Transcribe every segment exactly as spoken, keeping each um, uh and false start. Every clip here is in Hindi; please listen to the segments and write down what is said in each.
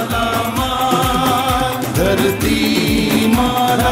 माला माल, धरती माला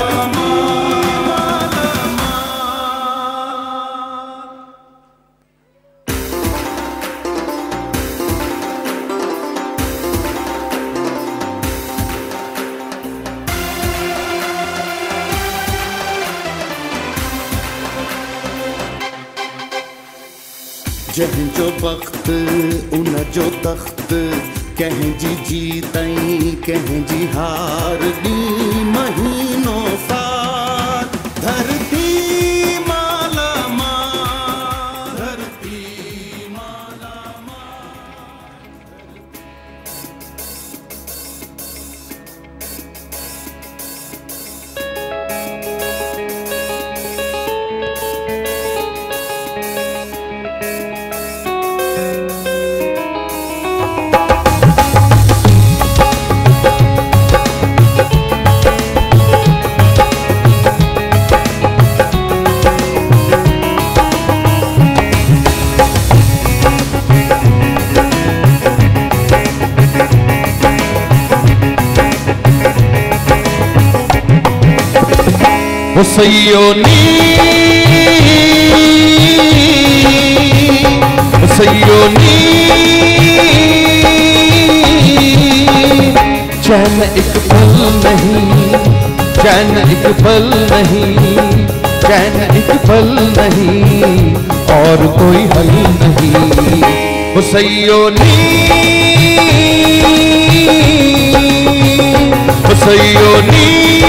जहीं जो वक्त उन जो तख्त, कहें जी जीतई कहें जी हार दी महीनों साल, धरती माला माल, धरती माला हुसैयोनी हुसैयोनी चैन एक पल नहीं, चैन एक पल नहीं, चैन एक पल नहीं, और कोई हल नहीं। हुसैयोनी हुसैयोनी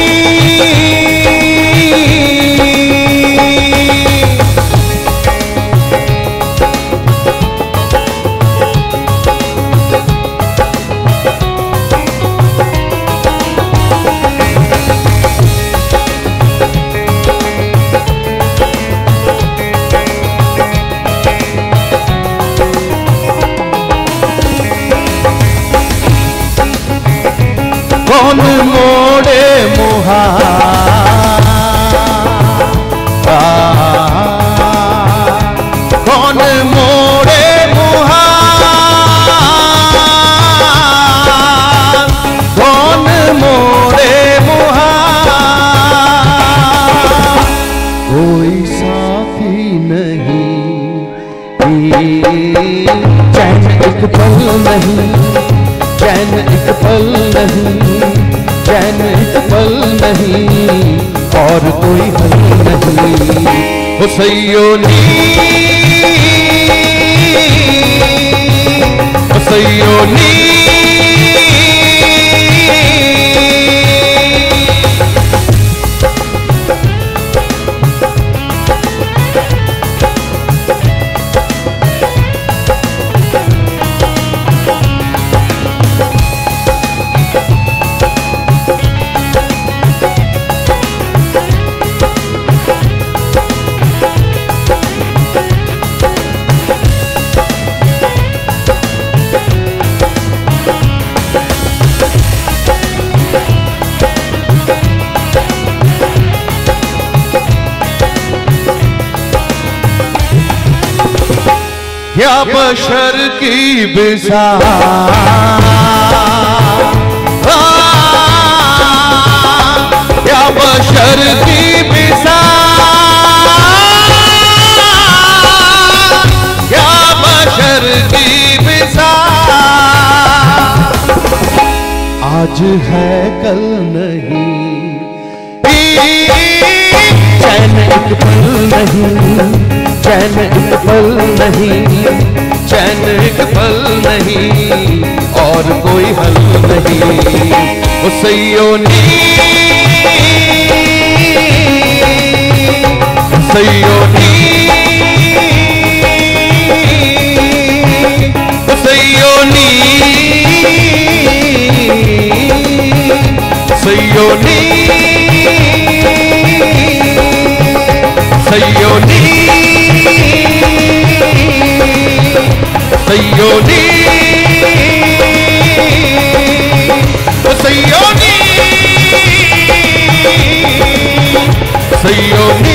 कौन मोड़े मुहा, कौन मोड़े मुहा, कौन मोड़े मुहा, कोई साथी नहीं, चैन एक पल नहीं, चैन एक पल नहीं, चैन एक पल नहीं, और कोई हल नहीं। हुसैयोनी हुसैयोनी क्या बशर की बिसा, क्या बशर की बिसा, क्या बशर की बिसा, आज है कल नहीं, चैन एक पल नहीं, चैन एक पल नहीं, चैन एक पल नहीं, और कोई हल नहीं। हुसैयोनी हुसैयोनी हुसैयोनी हुसैयोनी हुसैयोनी हुसैयोनी हुसैयोनी हुसैयोनी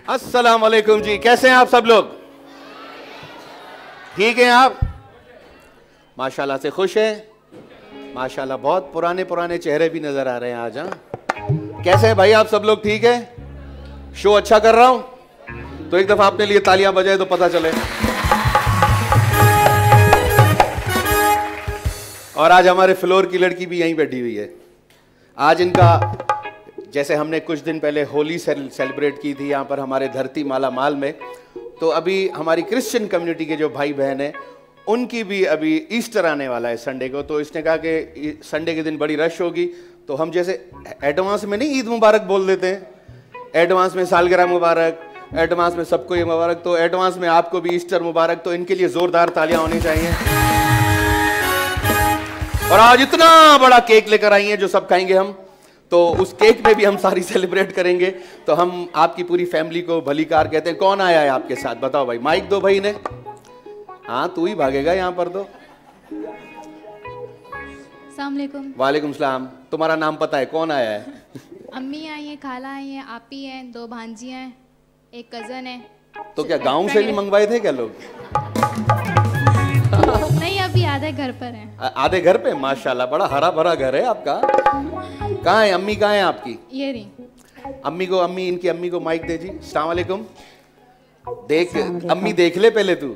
अस्सलाम वालेकुम जी, कैसे हैं आप सब लोग? ठीक हैं आप? माशाल्लाह से खुश हैं? माशाल्लाह बहुत पुराने पुराने चेहरे भी नजर आ रहे हैं आज। हाँ, कैसे हैं भाई आप सब लोग? ठीक है? शो अच्छा कर रहा हूं? तो एक दफा अपने लिए तालियां बजाए तो पता चले। और आज हमारे फ्लोर की लड़की भी यहीं बैठी हुई है। आज इनका, जैसे हमने कुछ दिन पहले होली सेलिब्रेट की थी यहाँ पर हमारे धरती माला माल में, तो अभी हमारी क्रिश्चियन कम्युनिटी के जो भाई बहन हैं उनकी भी अभी ईस्टर आने वाला है संडे को। तो इसने कहा कि संडे के दिन बड़ी रश होगी, तो हम जैसे एडवांस में नहीं ईद मुबारक बोल देते हैं, एडवांस में सालगिरह मुबारक, एडवांस में सबको ये मुबारक, तो एडवांस में आपको भी ईस्टर मुबारक। तो इनके लिए जोरदार तालियां होनी चाहिए। और आज इतना बड़ा केक लेकर आई हैं जो सब खाएंगे हम, तो उस केक में भी हम सारी सेलिब्रेट करेंगे। तो हम आपकी पूरी फैमिली को भली कार कहते हैं। कौन आया है आपके साथ? बताओ भाई, माइक दो भाई ने। हाँ, तू ही भागेगा यहाँ पर तो। अस्सलाम वालेकुम। वालेकुम सलाम। तुम्हारा नाम पता है? कौन आया है? अम्मी आई है, खाला आई है, आपी है, दो भांजी हैं, एक कजन है। तो क्या गांव से नहीं मंगवाए थे क्या लोग? नहीं, अभी आधे घर पर हैं। आधे घर पे? माशाल्लाह, बड़ा हरा भरा घर है आपका। कहाँ है अम्मी? कहाँ है आपकी? ये रही अम्मी को, अम्मी इनकी अम्मी को माइक दे जी। अस्सलाम वालेकुम। देख अम्मी, देख ले पहले तू।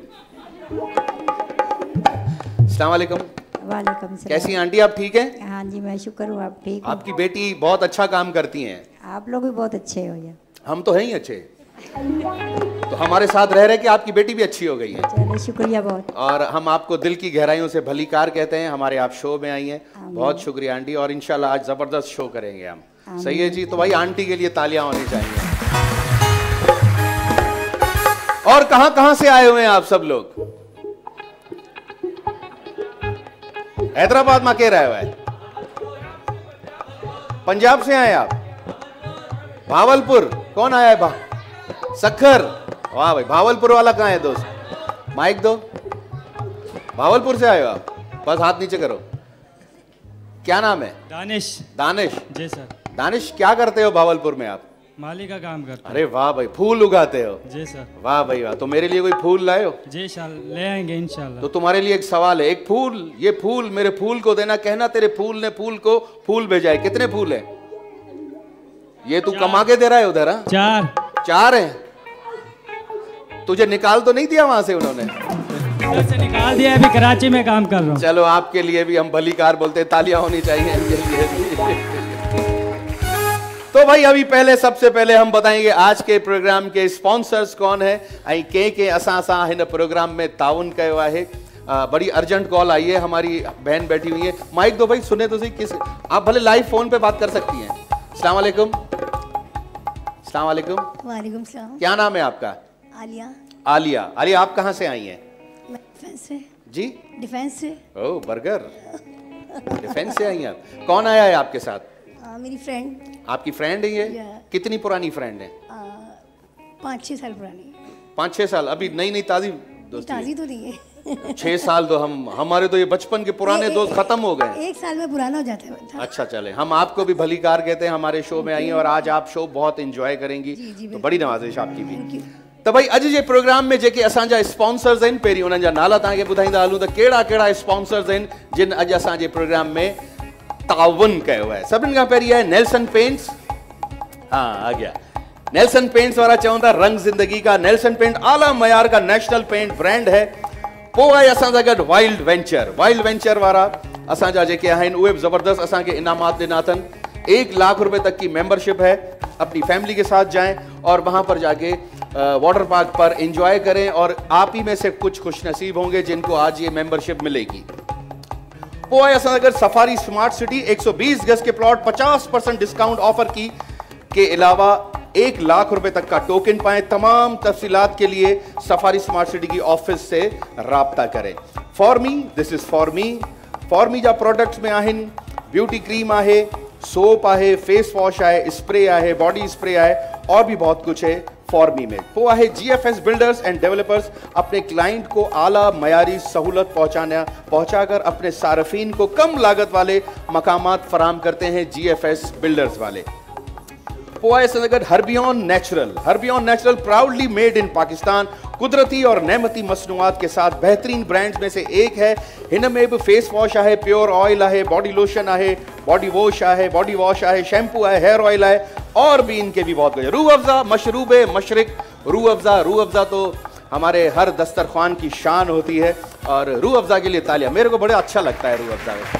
अस्सलाम वालेकुम। वालेकुम सलाम। कैसी आंटी आप? ठीक है? हाँ जी, मैं शुक्र हूँ, आप ठीक हो? आपकी बेटी बहुत अच्छा काम करती हैं। आप लोग भी बहुत अच्छे हो यार। हम तो हैं ही अच्छे, तो हमारे साथ रह रहे कि आपकी बेटी भी अच्छी हो गई है। चलो शुक्रिया बहुत। और हम आपको दिल की गहराइयों से भली कार कहते हैं। हमारे आप शो में आई हैं, बहुत शुक्रिया आंटी। और इंशाल्लाह आज जबरदस्त शो करेंगे हम। सही है जी? तो भाई आंटी के लिए तालियां होनी चाहिए। और कहां कहां से आए हुए हैं आप सब लोग? हैदराबाद में के रहे हुआ है? पंजाब से आए आप? भावलपुर? कौन आया है? भा सखर? वाह भाई, भावलपुर वाला कहाँ है दोस्त? माइक दो। भावलपुर से आए हो आप? बस हाथ नीचे करो। क्या नाम है? दानिश। दानिश जी सर। दानिश, क्या करते हो भावलपुर में आप? माली का काम करते अरे वाह भाई, फूल उगाते हो? जी सर। वाह भाई वाह। तो मेरे लिए कोई फूल लाए हो? जी शाल ले आएंगे इंशाल्लाह। तो तुम्हारे लिए एक सवाल है। एक फूल, ये फूल मेरे फूल को देना, कहना तेरे फूल ने फूल को फूल भेजा है। कितने फूल है ये तू कमा के दे रहा है उधर? चार। चार है? तुझे निकाल तो नहीं दिया वहां से उन्होंने? इधर से निकाल दिया, अभी कराची में काम कर रहा हूँ। चलो आपके लिए भी हम भली कार बोलते हैं, तालियां होनी चाहिए इनके लिए। तो भाई अभी पहले, सबसे पहले हम बताएंगे आज के प्रोग्राम के स्पॉन्सर्स कौन है। आई के के असां सां हिन प्रोग्राम में ताउन कयो आहे। बड़ी अर्जेंट कॉल आई है, हमारी बहन बैठी हुई है। माइक दो भाई, सुने तो सही। किस, आप भले लाइव फोन पे बात कर सकती हैं। अस्सलाम वालेकुम। अस्सलाम वालेकुम। वालेकुम सलाम। क्या नाम है आपका? आलिया। आलिया। आलिया, आप कहाँ से आई हैं? मैं डिफेंस से। जी? डिफेंस से। ओह बर्गर, डिफेंस से आई हैं आप। कौन आया है आपके साथ? आ, मेरी फ्रेंड। आपकी फ्रेंड है ये? Yeah. कितनी पुरानी फ्रेंड है? आ, पाँच छः साल पुरानी। पाँच छः साल? अभी नई नई ताजी दोस्ती? ताज़ी तो नहीं है। छः साल तो हम, हमारे तो ये बचपन के पुराने दोस्त खत्म हो गए। एक साल में पुराना हो जाता है बंदा। अच्छा चले, हम आपको भी भली कार कहते हैं। हमारे शो में आई हैं और आज आप शो बहुत एंजॉय करेंगी। जी, जी, तो बड़ी नवाजिश आपकी भी। Thank you. तो भाई अॼु जे प्रोग्राम में जेके असांजा स्पॉन्सर्स आहिनि, पहिरीं उन्हनि जा नाला तव्हांखे ॿुधाईंदा हलूं त कहिड़ा कहिड़ा स्पॉन्सर्स आहिनि जिन अॼु असांजे प्रोग्राम में ताउन कयो आहे। सभिनि खां पहिरीं आहे नेल्सन पेंट्स। हाँ आ गया। नेल्सन पेंट्स वारा चवनि था रंग जिंदगी का। नेल्सन पेंट आला मयार का नेशनल पेंट ब्रांड है। पोइ आहे असां सां गॾु वाइल्ड वेंचर। वाइल्ड वेंचर वारा असांजा जेके आहिनि उहे ज़बरदस्त असांखे इनामात ॾिना अथनि। एक लाख रुपए तक की मेंबरशिप है। अपनी फैमिली के साथ जाएं और वहां पर जाके वाटर पार्क पर एंजॉय करें और आप ही में से कुछ खुशनसीब होंगे जिनको आज ये मेंबरशिप मिलेगी। वो है अगर सफारी स्मार्ट सिटी एक सौ बीस गज के प्लॉट पचास परसेंट डिस्काउंट ऑफर की के अलावा एक लाख रुपए तक का टोकन पाएं। तमाम तफसीलात के लिए सफारी स्मार्ट सिटी की ऑफिस से राब्ता करें। For me, this is for me. For me जा प्रोडक्ट्स में आहिनि ब्यूटी क्रीम आहे, सोप आहे, फेस वॉश आहे, स्प्रे आहे, बॉडी स्प्रे आहे और भी बहुत कुछ है फॉर मी में। वो है जीएफएस बिल्डर्स एंड डेवलपर्स अपने क्लाइंट को आला मयारी सहूलत पहुंचाना पहुंचाकर अपने सार्फिन को कम लागत वाले मकामात फराम करते हैं जीएफएस बिल्डर्स वाले। पोआ असंदगढ़ Herbion Natural. Herbion Natural proudly made in Pakistan, कुदरती और नेमती मसनूआत के साथ बेहतरीन ब्रांड्स में से एक है। हिन में भी फेस वॉश है, प्योर ऑयल है, बॉडी लोशन है, बॉडी वॉश है, बॉडी वॉश है, शैम्पू है, हेयर ऑयल है, और भी इनके भी बहुत कुछ। रूह अफ़ज़ा मशरूब मशरिक। रूह अफ़ज़ा रूह अफ़ज़ा तो हमारे हर दस्तरखान की शान होती है, और रूह अफ़ज़ा के लिए तालियां। मेरे को बड़ा अच्छा लगता है रूह अफ़ज़ा।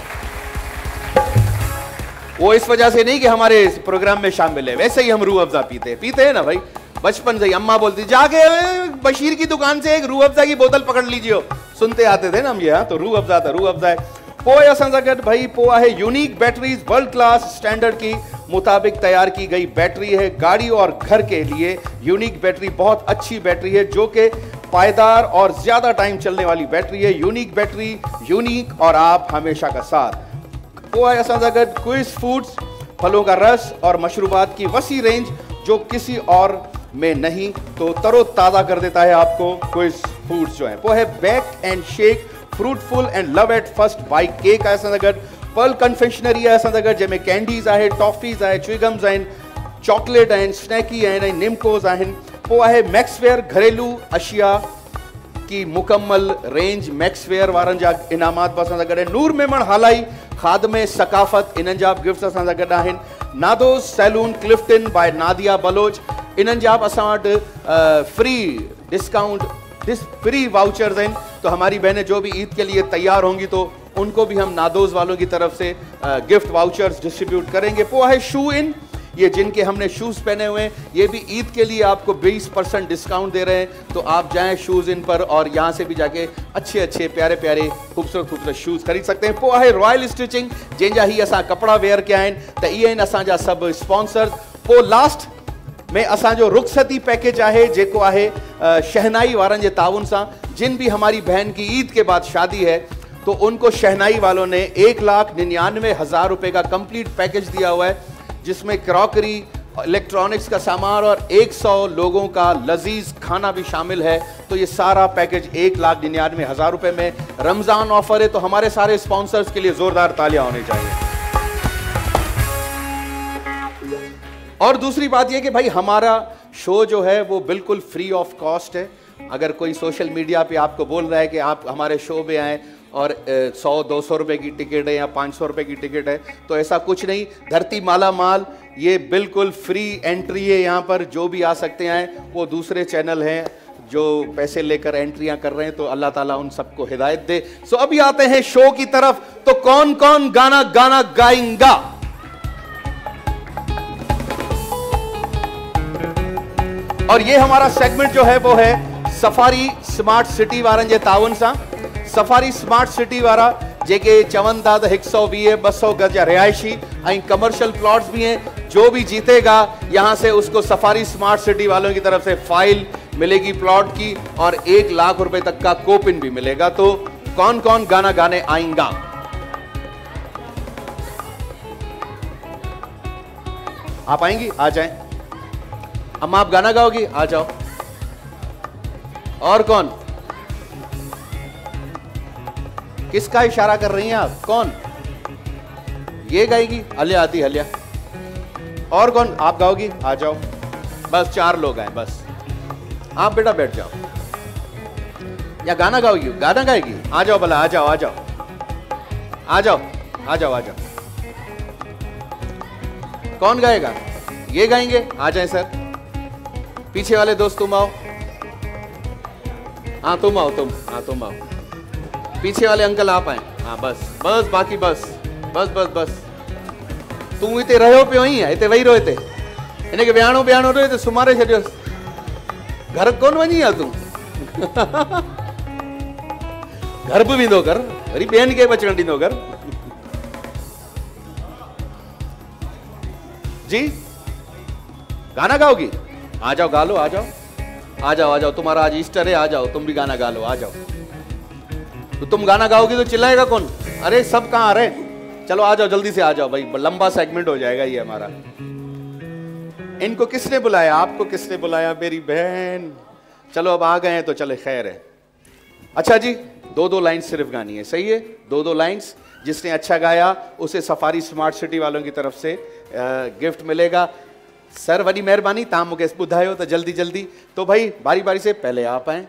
वो इस वजह से नहीं कि हमारे इस प्रोग्राम में शामिल है, वैसे ही हम रूह अफ़ज़ा पीते हैं पीते हैं ना भाई। बचपन से ही अम्मा बोलती जाके बशीर की दुकान से एक रूह अफ़ज़ा की बोतल पकड़ लीजिए, सुनते आते थे ना हम ये। हाँ, तो रूह अफ़ज़ा था, रूह अफ़ज़ा है। पोआ असंदगढ़ भाई पोआ है Unique Batteries, world class standard की मुताबिक तैयार की गई बैटरी है। गाड़ी और घर के लिए यूनिक बैटरी बहुत अच्छी बैटरी है, जो कि पायदार और ज्यादा टाइम चलने वाली बैटरी है। यूनिक बैटरी, यूनिक और आप हमेशा का साथ। पोआ असंदगढ़ क्विज फूड्स, फलों का रस और मशरूबात की वसी रेंज जो किसी और में नहीं, तो तरो ताज़ा कर देता है आपको क्विज फूड्स जो है। वो है Bake and Shake fruitful and love at first bite cake आहे असंदगढ़। पर्ल कन्फेक्शनरी आहे असंदगढ़, जंहिंमें कैंडीज़ आहे, टॉफीज़ आहे, च्युइंगम्स आहिनि, चॉकलेट आहिनि, स्नैकी आहिनि, निमकोज़ आहिनि। पोइ आहे मैक्सवेयर घरेलू अशिया की मुकम्मल रेंज। मैक्सवेयर वारनि जा इनामात बि असां सां गॾु आहिनि। नूर मेमण हालाई खादमे सकाफ़त, इन्हनि जा बि गिफ्ट्स असां सां गॾु आहिनि। नादोस salon Clifton by Nadia Baloch, इन्हनि जा बि असां वटि free discount this free vouchers हैं। तो हमारी बहनें जो भी ईद के लिए तैयार होंगी तो उनको भी हम नादोज वालों की तरफ से गिफ्ट वाउचर्स डिस्ट्रीब्यूट करेंगे। वो है शू इन, ये जिनके हमने शूज़ पहने हुए हैं, ये भी ईद के लिए आपको बीस परसेंट डिस्काउंट दे रहे हैं। तो आप जाएं शूज़ इन पर और यहाँ से भी जाके अच्छे अच्छे प्यारे प्यारे खूबसूरत खूबसूरत शूज़ खरीद सकते हैं। पोइ आहे रॉयल स्टिचिंग, जंहिंजा ही असां कपड़ा वेयर कया आहिनि, त इहे आहिनि असांजा सभु स्पॉन्सर्स। पोइ लास्ट में असांजो रुखसती पैकेज आहे, जेको आहे शहनाई वारनि जे ताउन सां। जिन भी हमारी बहन की ईद के बाद शादी है तो उनको शहनाई वालों ने एक लाख निन्यानवे हज़ार रुपये का कंप्लीट पैकेज दिया हुआ है, जिसमें क्रॉकरी, इलेक्ट्रॉनिक्स का सामान और सौ लोगों का लजीज खाना भी शामिल है। तो ये सारा पैकेज एक लाख निन्यानवे हज़ार रुपये में। रमज़ान ऑफर है, तो हमारे सारे स्पॉन्सर्स के लिए ज़ोरदार तालियां होनी चाहिए। और दूसरी बात यह कि भाई हमारा शो जो है वो बिल्कुल फ्री ऑफ कॉस्ट है। अगर कोई सोशल मीडिया पे आपको बोल रहा है कि आप हमारे शो में आएँ और सौ दो सौ रुपये की टिकट है या पाँच सौ रुपये की टिकट है, तो ऐसा कुछ नहीं। धरती माला माल, ये बिल्कुल फ्री एंट्री है। यहाँ पर जो भी आ सकते हैं, वो दूसरे चैनल हैं जो पैसे लेकर एंट्रियाँ कर रहे हैं, तो अल्लाह ताला उन सबको हिदायत दे। सो अभी आते हैं शो की तरफ। तो कौन कौन गाना गाना गाएंगा? और ये हमारा सेगमेंट जो है वो है सफारी स्मार्ट सिटी वारनि जे ताउन सां। सफारी स्मार्ट सिटी वारा जेके चवन था तो एक सौ वीह ॿ सौ गज रिहायशी और कमर्शियल प्लॉट्स भी हैं। जो भी जीतेगा यहाँ से उसको सफारी स्मार्ट सिटी वालों की तरफ से फाइल मिलेगी प्लॉट की, और एक लाख रुपए तक का कोपिन भी मिलेगा। तो कौन कौन गाना गाने आएंगा? आप आएंगी? आ जाएं। अम्मा आप गाना गाओगी? आ जाओ। और कौन? किसका इशारा कर रही हैं आप? कौन ये गाएगी? हलिया आती हलिया। और कौन? आप गाओगी? आ जाओ। बस चार लोग आए बस। आप बेटा बैठ जाओ। या गाना गाओगी? गाना गाएगी? आ जाओ भला, आ जाओ आ जाओ आ जाओ आ जाओ आ जाओ। कौन गाएगा? ये गाएंगे? आ जाए सर। पीछे वाले दोस्त तुम आओ। हाँ तुम आओ, तुम हाँ तुम आओ। पीछे वाले अंकल आप आए। हाँ बस बस बाकी बस बस बस बस तू इते रहो पियो ही है, इते वही रहो। इते इनके बयानो बयानो रहो, इते सुमारे छॾियो। घर कौन वञी आहे तूं? घर बि वेंदो कर, वरी ॿियनि खे बि अचणु ॾींदो कर। जी गाना गाओगी? आ जाओ गा लो। आ जाओ आ जाओ आ जाओ। तुम्हारा आज ईस्टर है, आ जाओ तुम भी गाना गा लो। आ जाओ। तो तुम गाना गाओगी तो चिल्लाएगा कौन? अरे सब कहाँ आ रहे? चलो आ जाओ जल्दी से आ जाओ भाई, लंबा सेगमेंट हो जाएगा ये हमारा। इनको किसने बुलाया? आपको किसने बुलाया मेरी बहन? चलो अब आ गए हैं तो चले, खैर है। अच्छा जी, दो दो लाइन्स सिर्फ गानी है, सही है? दो दो लाइन्स। जिसने अच्छा गाया उसे सफारी स्मार्ट सिटी वालों की तरफ से गिफ्ट मिलेगा। सर वॾी महिरबानी तव्हां मूंखे ॿुधायो त जल्दी जल्दी तो भाई बारी बारी से पहले आप आए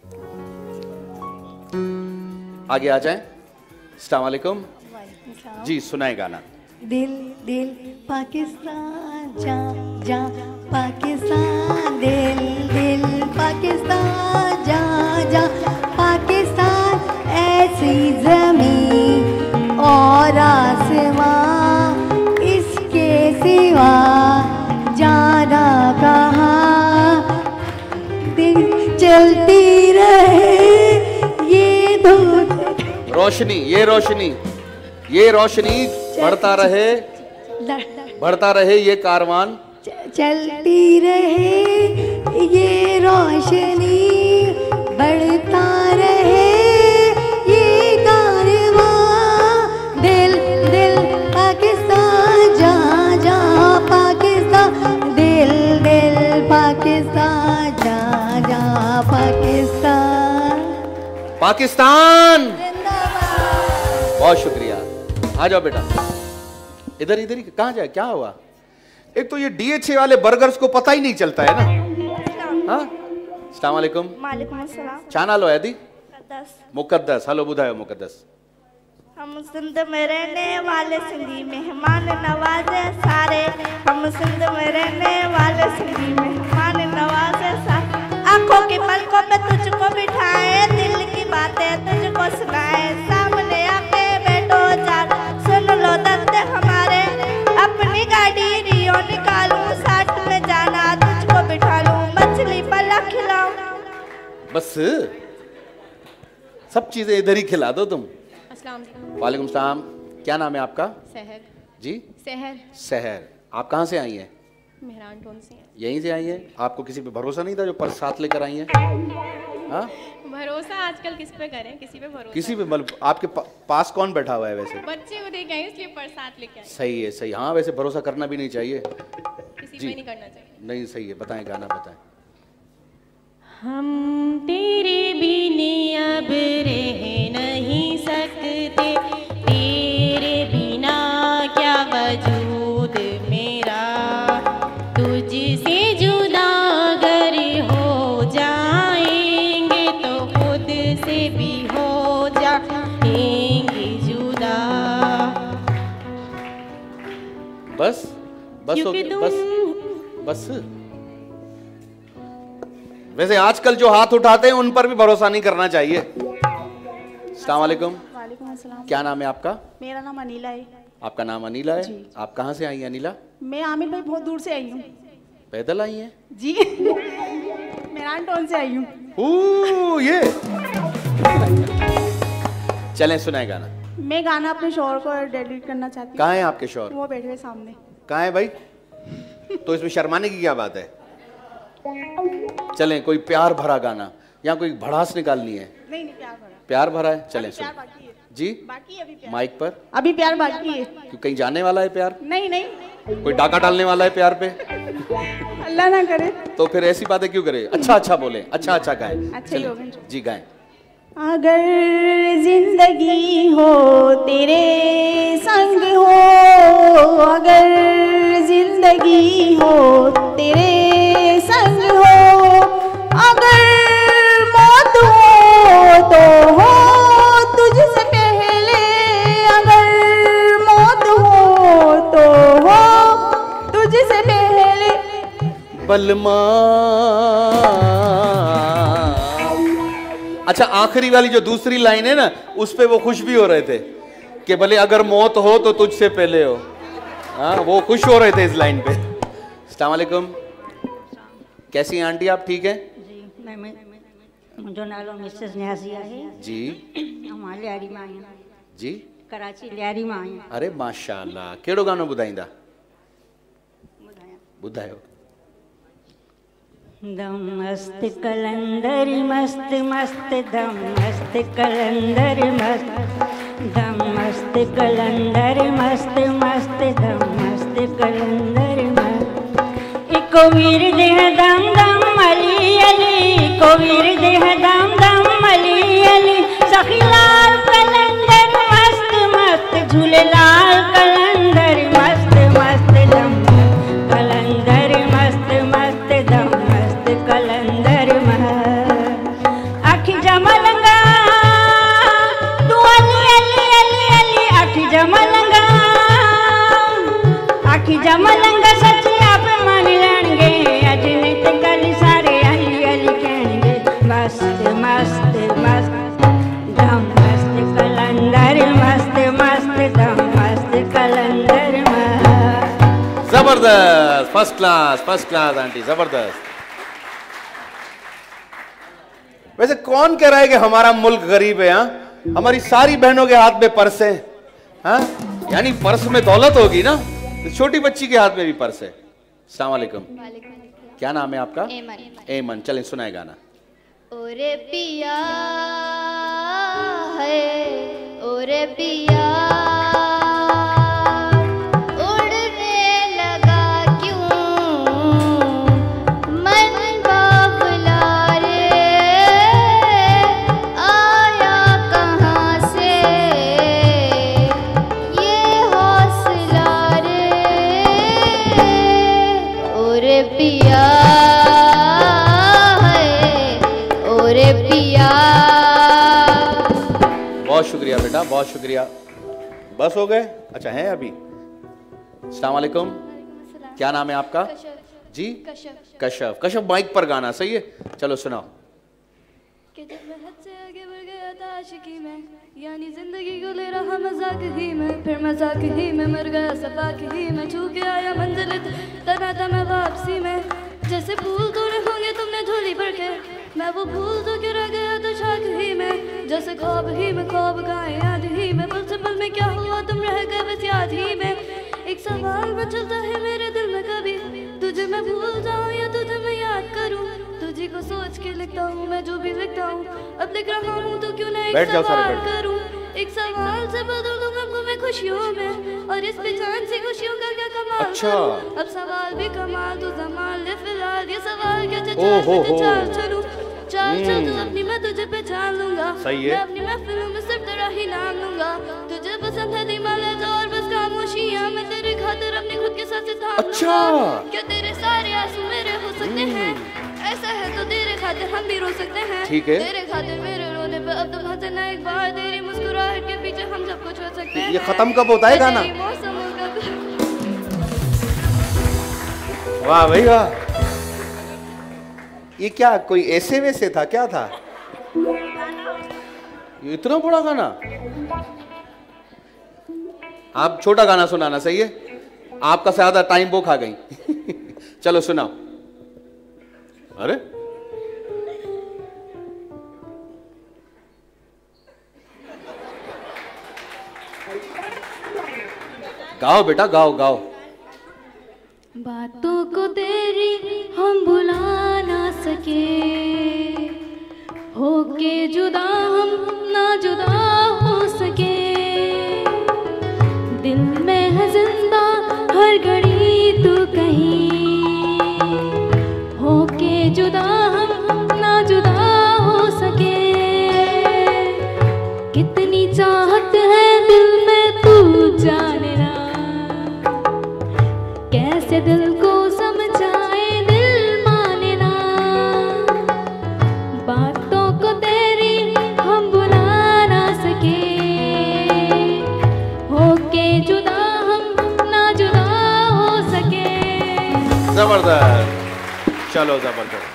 आगे आ जाएं। अस्सलाम वालेकुम जी सुनाए गाना। दिल दिल पाकिस्तान जा जा पाकिस्तान दिल दिल पाकिस्तान जा जा पाकिस्तान ऐसी जमीन और आसमां इसके सिवा जाना कहाँ दिन चलती रहे ये धूप रोशनी ये रोशनी ये रोशनी बढ़ता रहे बढ़ता रहे ये कारवान चलती रहे ये रोशनी बढ़ता रहे ये कारवां दिल दिल पाकिस्तान जा जा पाकिस्तान दिल दिल पाकिस्तान जा जा पाकिस्तान पाकिस्तान। बहुत शुक्रिया। आ जाओ बेटा इधर इधर ही। कहाँ जाए क्या हुआ? एक तो ये डीएचए वाले बर्गर्स को पता ही नहीं चलता है ना। हाँ अस्सलाम वालेकुम। वालेकुम अस्सलाम। छा नालो है दी? मुक़द्दस। मुक़द्दस। हलो ॿुधायो मुक़द्दस। हम सिंध में रहने वाले सिंधी मेहमान नवाजे सारे हम सिंध में रहने वाले सिंधी मेहमान नवाजे सारे आंखों की पलकों पे तुझको बिठाए दिल की बातें तुझको सुनाए सामने आके बैठो जान सुन लो दर्द हमारे अपनी गाड़ी रियो निकालूं साथ में जाना तुझको बिठा लूं मछली पला खिलाऊं। बस सब चीजें इधर ही खिला दो तुम। वालेकुम सलाम। क्या नाम है आपका? सहर। जी सहर। सहर। आप कहाँ से आई हैं? मेहरान टोन से। यहीं से आई हैं? आपको किसी पे भरोसा नहीं था जो पर्स साथ लेकर आई हैं? हाँ भरोसा आजकल किस पे करें? किसी पे भरोसा। किसी पे मतलब आपके पा, पास कौन बैठा हुआ है वैसे? बच्चे को देख आए इसलिए पर्स साथ लेके आए। सही है सही। हाँ वैसे भरोसा करना भी नहीं चाहिए। किसी पे नहीं करना चाहिए। नहीं सही है। बताएं गाना बताएं। हम तेरे बिना अब रह नहीं सकते तेरे बिना क्या वजूद मेरा तुझसे जुदा अगर हो जाएंगे तो खुद से भी हो जाएंगे जुदा। बस बस हो क्योंकि गया, तुम बस बस। वैसे आजकल जो हाथ उठाते हैं उन पर भी भरोसा नहीं करना चाहिए। अस्सलाम वालेकुम। वालेकुम अस्सलाम। क्या नाम है आपका? मेरा नाम अनिला है। आपका नाम अनिला है? आप कहाँ से आई हैं अनिला? मैं आमिर भाई बहुत दूर से आई हूँ। पैदल आई हैं? जी मेहरान टोन से आई हूँ। ओह ये चलें सुनाए गाना। मैं गाना अपने शोहर को डेडिकेट करना चाहती हूँ। कहाँ है आपके शौहर? वो बैठे हुए सामने। कहाँ है भाई? तो इसमें शर्माने की क्या बात है? चलें कोई प्यार भरा गाना या कोई भड़ास निकालनी है? नहीं नहीं प्यार भरा। प्यार भरा है। चलें प्यार सुन बाकी है। जी बाकी है अभी प्यार। माइक पर। अभी प्यार बाकी है। क्यों कहीं जाने वाला है प्यार? नहीं नहीं कोई डाका डालने वाला है प्यार पे? अल्लाह ना करे। तो फिर ऐसी बातें क्यों करे? अच्छा अच्छा बोले, अच्छा अच्छा गाएं। अच्छा ही चलें। होगा। जी गाएं। अगर जिंदगी हो तेरे संग हो अगर जिंदगी हो तेरे संग हो अगर मौत हो तो हो तुझसे पहले अगर मौत हो तो हो तुझसे पहले। बलमा। अच्छा आखिरी वाली जो दूसरी लाइन है ना उस पे वो खुश भी हो रहे थे कि भले अगर मौत हो तो तुझसे पहले हो। हाँ वो खुश हो रहे थे इस लाइन पे। अस्सलाम वालेकुम। कैसी हैं आंटी आप? ठीक हैं जी मैं मैं मुंहिंजो नालो मिसेस न्याज़िया है जी। मां लियारी मां आहियां जी कराची लियारी मां आहियां। अरे माशाअल्लाह। कहिड़ो गानो ॿुधाईंदा? ॿुधायो। दम मस्त कलंदर मस्त मस्त दम मस्त कलंदर मस्त दम मस्त कलंदर मस्त मस्त दम मस्त कलंदर मस्त इको वीर देह दम दम अली अली इको वीर देह दम दम अली अली सखीलाल कलंदर मस्त मस्त झूलेलाल कलंदर मस्त मस्त दम कलंदर जबरदस्त, first class, first class aunty, जबरदस्त। वैसे कौन कह रहा है कि हमारा मुल्क गरीब है? हाँ, हमारी सारी बहनों के हाथ में पर्स है। हाँ, यानी पर्स में दौलत होगी ना, तो छोटी बच्ची के हाथ में भी पर्स है। अस्सलाम वालेकुम, क्या नाम है आपका? एमन। एमन, चलें सुनाए गाना। ओरे पिया है, ओरे पिया उड़ने लगा क्यों मन बाबला रे, आया कहाँ से ये हौसला रे, ओरे पिया ओरे पिया। बहुत शुक्रिया बेटा, बहुत शुक्रिया। बस हो गए? अच्छा है अभी। अस्सलाम वालेकुम, क्या नाम है आपका? जी कश्यप। कश्यप। कश्यप माइक पर गाना, सही है, चलो सुनाओ। कि जब मैं हद से आगे बढ़ गया था आशिकी में, यानी जिंदगी को ले रहा मजाक ही में, फिर मजाक ही में मर गया सफाक ही में, छू के आया मंजिल तना था मैं वापसी में, जैसे फूल तोड़े होंगे तुमने झोली भर के, मैं वो भूल तो के रह गया तो शाख ही में, जैसे ख्वाब ही में ख्वाब गाए याद ही में, पल से पल में क्या हुआ तुम रह गए बस याद ही में। एक सवाल मचलता है मेरे दिल में, कभी तुझे मैं भूल जाऊं या तुझे मैं याद करूं, तुझे को सोच के लिखता हूँ मैं जो भी लिखता हूँ, अब लिख रहा हूँ तो क्यों ना एक सवाल करूं, एक सवाल से बदल दूं गम को मैं खुशियों में, और इस बेजान सी खुशियों का क्या कमाल अच्छा। करूं, अब सवाल भी कमाल तू जमाल ले फिलहाल, ये सवाल क्या चाल में चाल चलूं, चाल चल तू अपनी मैं तुझे पहचान लूंगा, सही है। मैं अपनी महफिलों में सिर्फ तेरा ही नाम लूंगा, तुझे पसंद है धीमा लहजा और बस खामोशियां, मैं तेरे खातिर अपने खुद के साथ थाम अच्छा। लूंगा, क्या तेरे सारे आंसू मेरे हो सकते हैं, ऐसा है तो तेरे खातिर हम भी रो सकते हैं, ठीक है। तेरे खातिर मेरे रोने पे अब तुम हंसे ना एक बार, तेरी मुस्कुराहट के पीछे हम सब कुछ हो सकते हैं। ये खत्म कब होता है गाना? तेरी मौसमों का वाह भाई वाह, ये क्या कोई ऐसे वैसे था, क्या था ये इतना बड़ा गाना? आप छोटा गाना सुनाना, सही है, आपका ज्यादा टाइम वो खा गई। चलो सुनाओ। अरे गाओ बेटा, गाओ गाओ। बातों को तेरी हम भुला ना सके, होके जुदा हम ना जुदा हो सके, दिल में है जिंदा हर घड़ी तू कहीं, होके जुदा हम ना जुदा हो सके, कितनी चाहत है दिल में तू जाने ना, कैसे दिल को समझाए दिल माने ना, बातों को तेरी हम भुला ना सके, होके जुदा हम ना जुदा हो सके। जबरदस्त, चलो जबरदस्त।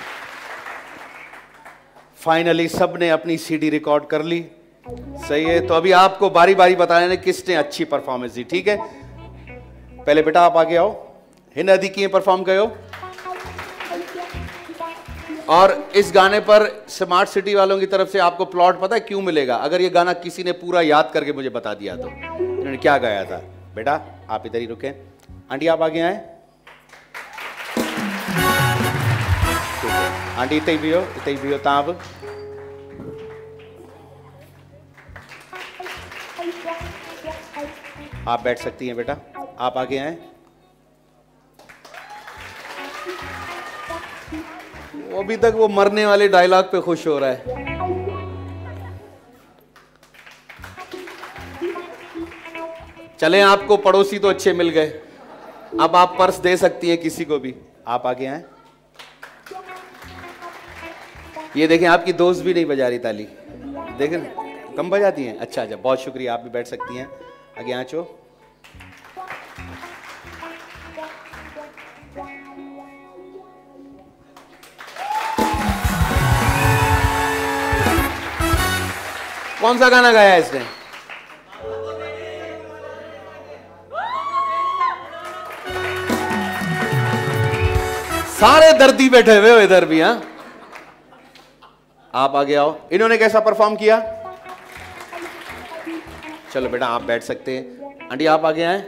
फाइनली सबने अपनी सीडी रिकॉर्ड कर ली, सही है। तो अभी आपको बारी बारी बताने किसने अच्छी परफॉर्मेंस दी, ठीक है। पहले बेटा आप आगे आओ, हिन अदी किए परफॉर्म करो। और इस गाने पर स्मार्ट सिटी वालों की तरफ से आपको प्लॉट पता है क्यों मिलेगा? अगर ये गाना किसी ने पूरा याद करके मुझे बता दिया तो इन्होंने क्या गाया था। बेटा आप इधर ही रुके, आंटी आप आगे आए, आंटी इतने ही भी हो, इतने ही भी हो ताब। आप बैठ सकती हैं बेटा, आप आगे आए। वो अभी तक वो मरने वाले डायलॉग पे खुश हो रहा है। चलें, आपको पड़ोसी तो अच्छे मिल गए, अब आप पर्स दे सकती हैं किसी को भी। आप आगे आए। ये देखें आपकी दोस्त भी नहीं बजा रही ताली, देखें कम बजाती हैं। अच्छा अच्छा, बहुत शुक्रिया, आप भी बैठ सकती हैं। आगे आंचो। कौन सा गाना गाया है इसने? सारे दर्दी बैठे हुए हो इधर भी। हाँ, आप आगे आओ। इन्होंने कैसा परफॉर्म किया? चलो बेटा आप बैठ सकते हैं। आंटी आप आगे आए।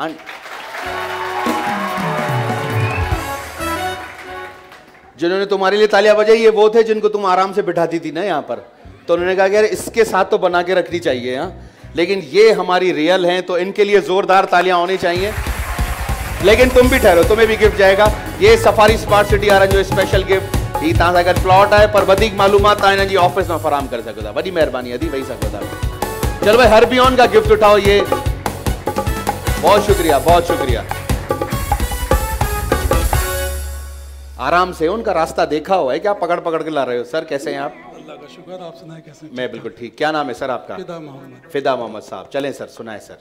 जिन्होंने तुम्हारे लिए तालियां बजाई ये वो थे जिनको तुम आराम से बिठाती थी ना यहाँ पर, तो उन्होंने कहा कि यार इसके साथ तो बना के रखनी चाहिए। हाँ, लेकिन ये हमारी रियल हैं तो इनके लिए जोरदार तालियां होनी चाहिए। लेकिन तुम भी ठहरो, तुम्हें भी गिफ्ट जाएगा। ये सफारी स्मार्ट सिटी आ रहा जो स्पेशल गिफ्ट ही तव्हां अगर प्लॉट है पर वधिक मालूमात तव्हां इन्हनि जी ऑफिस में फराम करे सघो था। वॾी महिरबानी अदी वही सघो था। चलो भाई हरबियन का गिफ्ट उठाओ। ये बहुत शुक्रिया, बहुत शुक्रिया। आराम से उनका रास्ता देखा हुआ है क्या? पकड़ पकड़ के ला रहे हो। सर कैसे हैं आप? अल्लाह का शुक्र, आप सुनाए कैसे? मैं बिल्कुल ठीक। क्या नाम है सर आपका? फिदा मोहम्मद। फिदा मोहम्मद साहब, चलें सर सुनाए सर।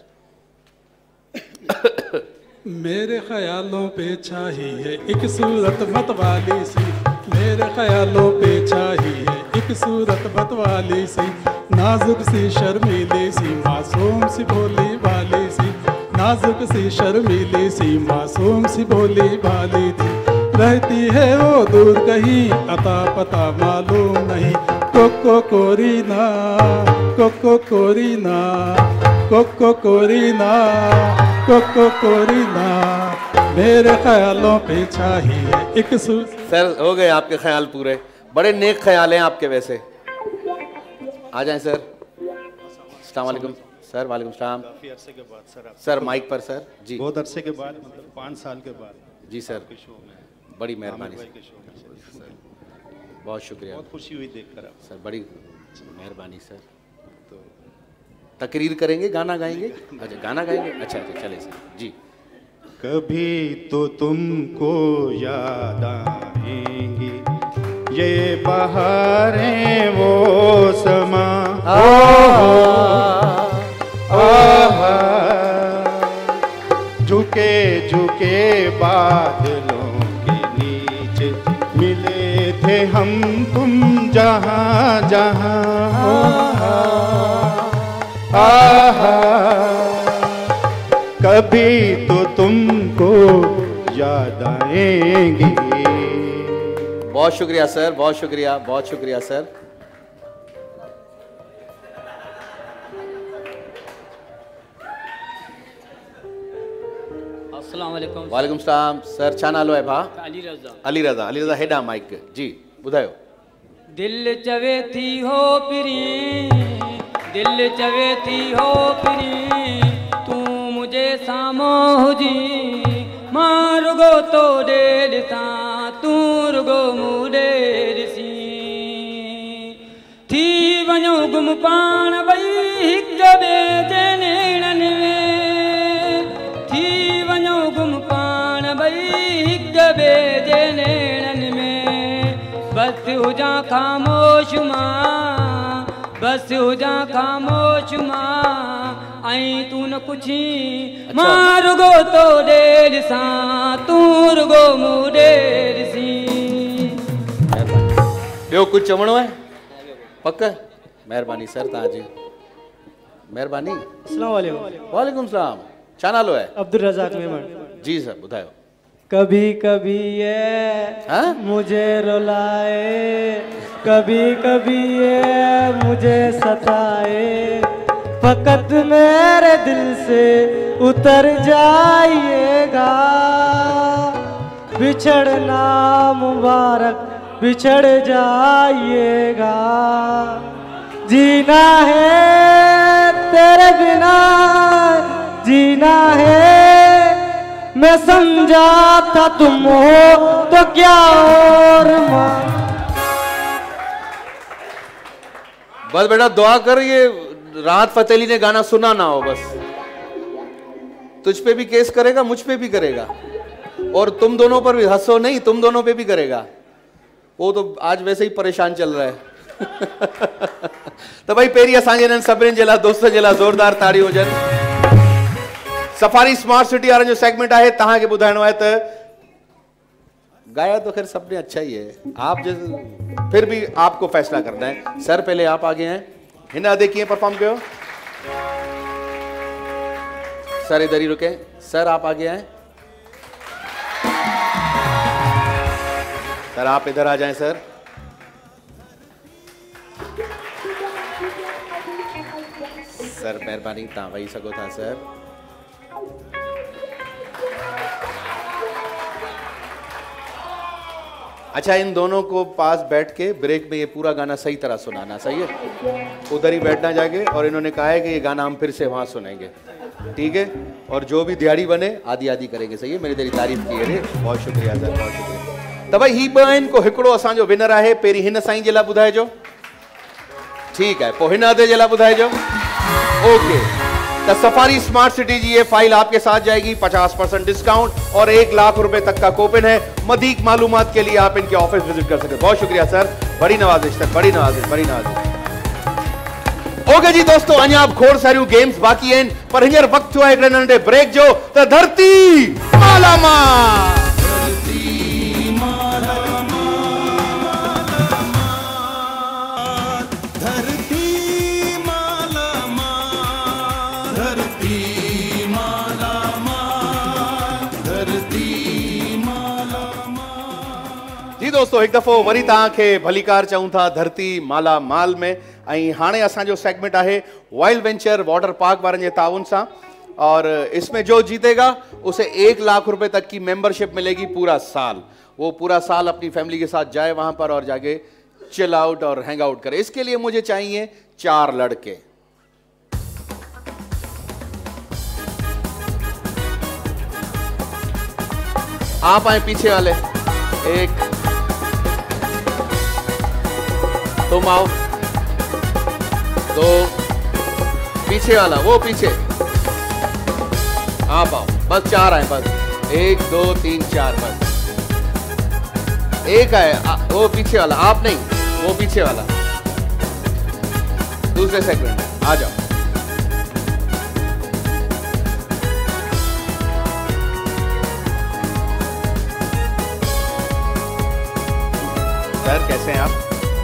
मेरे ख्यालों पे छाही है एक सूरत मत वाली सी, मेरे ख्यालों पे छाही है एक सूरत मत वाली सी, नाजुक सी शर्मीली सी मासूम सी भोली वाली सी, नाजुक सी शर्मीली सी मासूम सी भोली वाली थी, रहती है वो दूर कहीं अता पता मालूम नहीं, कोको कोरीना कोको कोरीना कोको कोरीना कोको कोरीना, मेरे ख्यालों पे छाही है एक सू। सर हो गए आपके ख्याल पूरे, बड़े नेक ख्याल हैं आपके वैसे। आ जाएं सर। अस्सलाम वालेकुम सर। वालेकुम सलाम। काफी अरसे के बाद सर आप सर माइक पर सर जी। बहुत अरसे के बाद, मतलब पाँच साल के बाद जी सर। के शो में बड़ी मेहरबानी भाई के शो में सर, बहुत शुक्रिया। बहुत खुशी हुई देखकर आप सर, बड़ी मेहरबानी सर। तो तकरीर करेंगे, गाना गाएंगे? अच्छा गाना गाएंगे, अच्छा अच्छा चले सर जी। कभी तो तुमको याद आएंगी ये बहारें वो समा, झुके झुके बादलों के नीचे मिले थे हम तुम जहाँ जहाँ, कभी तो तुमको याद आएंगी। बहुत शुक्रिया सर, बहुत शुक्रिया, बहुत शुक्रिया सर। अस्सलाम वालेकुम। वालेकुम सलाम सर। छा नालो है भा? अली रज़ा। अली रज़ा। अली रज़ा हेॾा माइक जी ॿुधायो। दिल चवे थी हो पिरी, दिल चवे थी हो पिरी, तू मुझे सामो हुजी, मां रुगो तो ॾे ॾिसां, तू रुगो मूं ॾे ॾिसी, थी वञो गुम पाण ॿई हिक ॿिए जे नेड़नि में, थी वञो गुम पाण ॿई हिक ॿिए जे नेड़नि में, बस हुजां ख़ामोश मां, बस हुजां ख़ामोश मां, ऐं तू न पुछी, मां रुगो तो ॾे ॾिसां, तू रुगो मूं ॾे ॾिसी। ॿियो कुझु चवणो आहे? पक महिरबानी सर तव्हांजी, महिरबानी। अस्सलाम वालेकुम। वालेकुम सलाम। छा नालो है? अब्दुल रज़ाक मेमण। जी सर ॿुधायो। कभी कभी ये हा? मुझे रुलाए, कभी कभी ये मुझे सताए, फकत मेरे दिल से उतर जाइएगा, बिछड़ना मुबारक बिछड़ जाइएगा, जीना है तेरे बिना जीना है, मैं समझा था तुम हो तो क्या और मां। बस बेटा दुआ कर ये राहत फतेह ने गाना सुना ना हो बस। तुझ पे भी केस करेगा, मुझ पे भी करेगा, और तुम दोनों पर भी, हंसो नहीं, तुम दोनों पे भी करेगा। वो तो आज वैसे ही परेशान चल रहा है। तो भाई पेरी असांजे सभिनीनि जे लाइ दोस्तनि जे लाइ ज़ोरदार ताड़ी हुजनि। सफारी स्मार्ट सिटी वाला जो सेगमेंट है तहां के बुधाइणो है तो गाया तो खैर सबने अच्छा ही है, आप जैसे फिर भी आपको फैसला करना है। सर पहले आप आगे हैं, हिन अदे किए परफॉर्म कयो? सर इधर ही रुके। सर आप आगे हैं। सर आप इधर आ जाएं सर। सर मेहरबानी तव्हां वेही सघो था सर। अच्छा इन दोनों को पास बैठ के ब्रेक में ये पूरा गाना सही तरह सुनाना, सही है? उधर ही बैठना जाके, और इन्होंने कहा है कि ये गाना हम फिर से वहां सुनेंगे, ठीक है? और जो भी दिहाड़ी बने आधी आधी करेंगे, सही है? मेरी तेरी तारीफ की है, बहुत शुक्रिया सर, बहुत शुक्रिया। तो भाई ही बहन को हिकिड़ो असांजो विनर आहे, पहिरीं हिन साईं जे लाइ ॿुधाइजो, ठीक है? पोइ हिन अधे जे लाइ ॿुधाइजो, ओके। तो सफारी स्मार्ट सिटी जी ये फाइल आपके साथ जाएगी, पचास परसेंट डिस्काउंट और एक लाख रुपए तक का कूपन है। मजीद मालूमात के लिए आप इनके ऑफिस विजिट कर सकते हैं। बहुत शुक्रिया सर, बड़ी नवाजिश सर, बड़ी नवाजिश, बड़ी नवाजिश। ओके जी दोस्तों, अञा आप खोड़ सारियूं गेम्स बाकी हैं, पर हींअर वक्त हुआ हिकिड़े नंढे ब्रेक जो। तो धरती मालामाल, दोस्तों एक दफ़ो वरी तव्हांखे भलीकार चऊं था धरती माला माल में। ऐं हाणे असांजो सेगमेंट आहे वाइल्ड वेंचर वाटर पार्क वारनि जे ताउन सां, और इसमें जो जीतेगा उसे एक लाख रुपए तक की मेंबरशिप मिलेगी पूरा साल। वो पूरा साल अपनी फैमिली के साथ जाए वहां पर और जाके चिल आउट और हैंग आउट करे। इसके लिए मुझे चाहिए चार लड़के। आप आए पीछे वाले, एक तुम आओ, दो पीछे वाला, वो पीछे आप आओ, बस चार आए, बस एक दो तीन चार, बस एक आए, वो पीछे वाला, आप नहीं, वो पीछे वाला, दूसरे सेगमेंट में आ जाओ। सर कैसे हैं आप?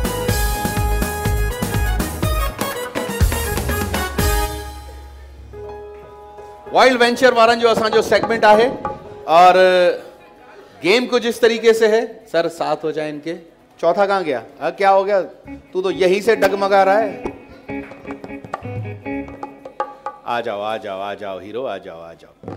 वाइल्ड वेंचर वारन जो असांजो सेगमेंट आहे, और गेम कुछ इस तरीके से है। सर साथ हो जाए इनके। चौथा कहाँ गया? आ, क्या हो गया? तू तो यहीं से डगमगा रहा है। आ जाओ आ जाओ आ जाओ हीरो, आ जाओ आ जाओ।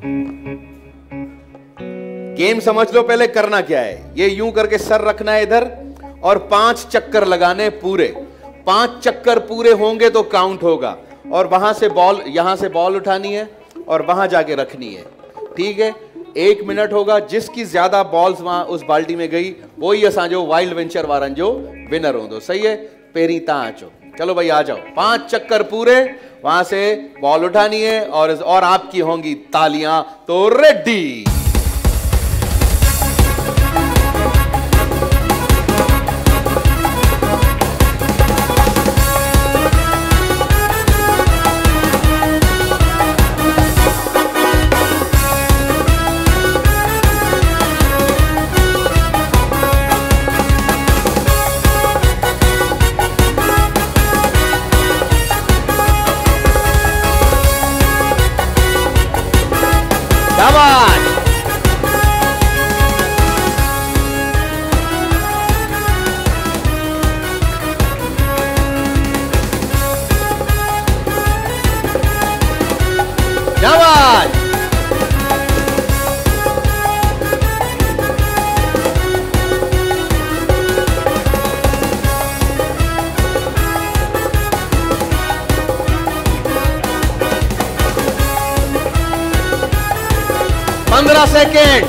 गेम समझ लो पहले करना क्या है। ये यूं करके सर रखना है इधर और पांच चक्कर लगाने पूरे। पांच चक्कर पूरे होंगे तो काउंट होगा, और वहां से बॉल, यहां से बॉल उठानी है और वहां जाके रखनी है, ठीक है? एक मिनट होगा, जिसकी ज्यादा बॉल्स वहां उस बाल्टी में गई वही असांजो वाइल्ड वेंचर वारन जो विनर होंदो, सही है? पहिरीं तव्हां अचो, चलो भाई आ जाओ। पांच चक्कर पूरे, वहां से बॉल उठानी है और और आपकी होंगी तालियां। तो रेडी, पंद्रह सेकेंड।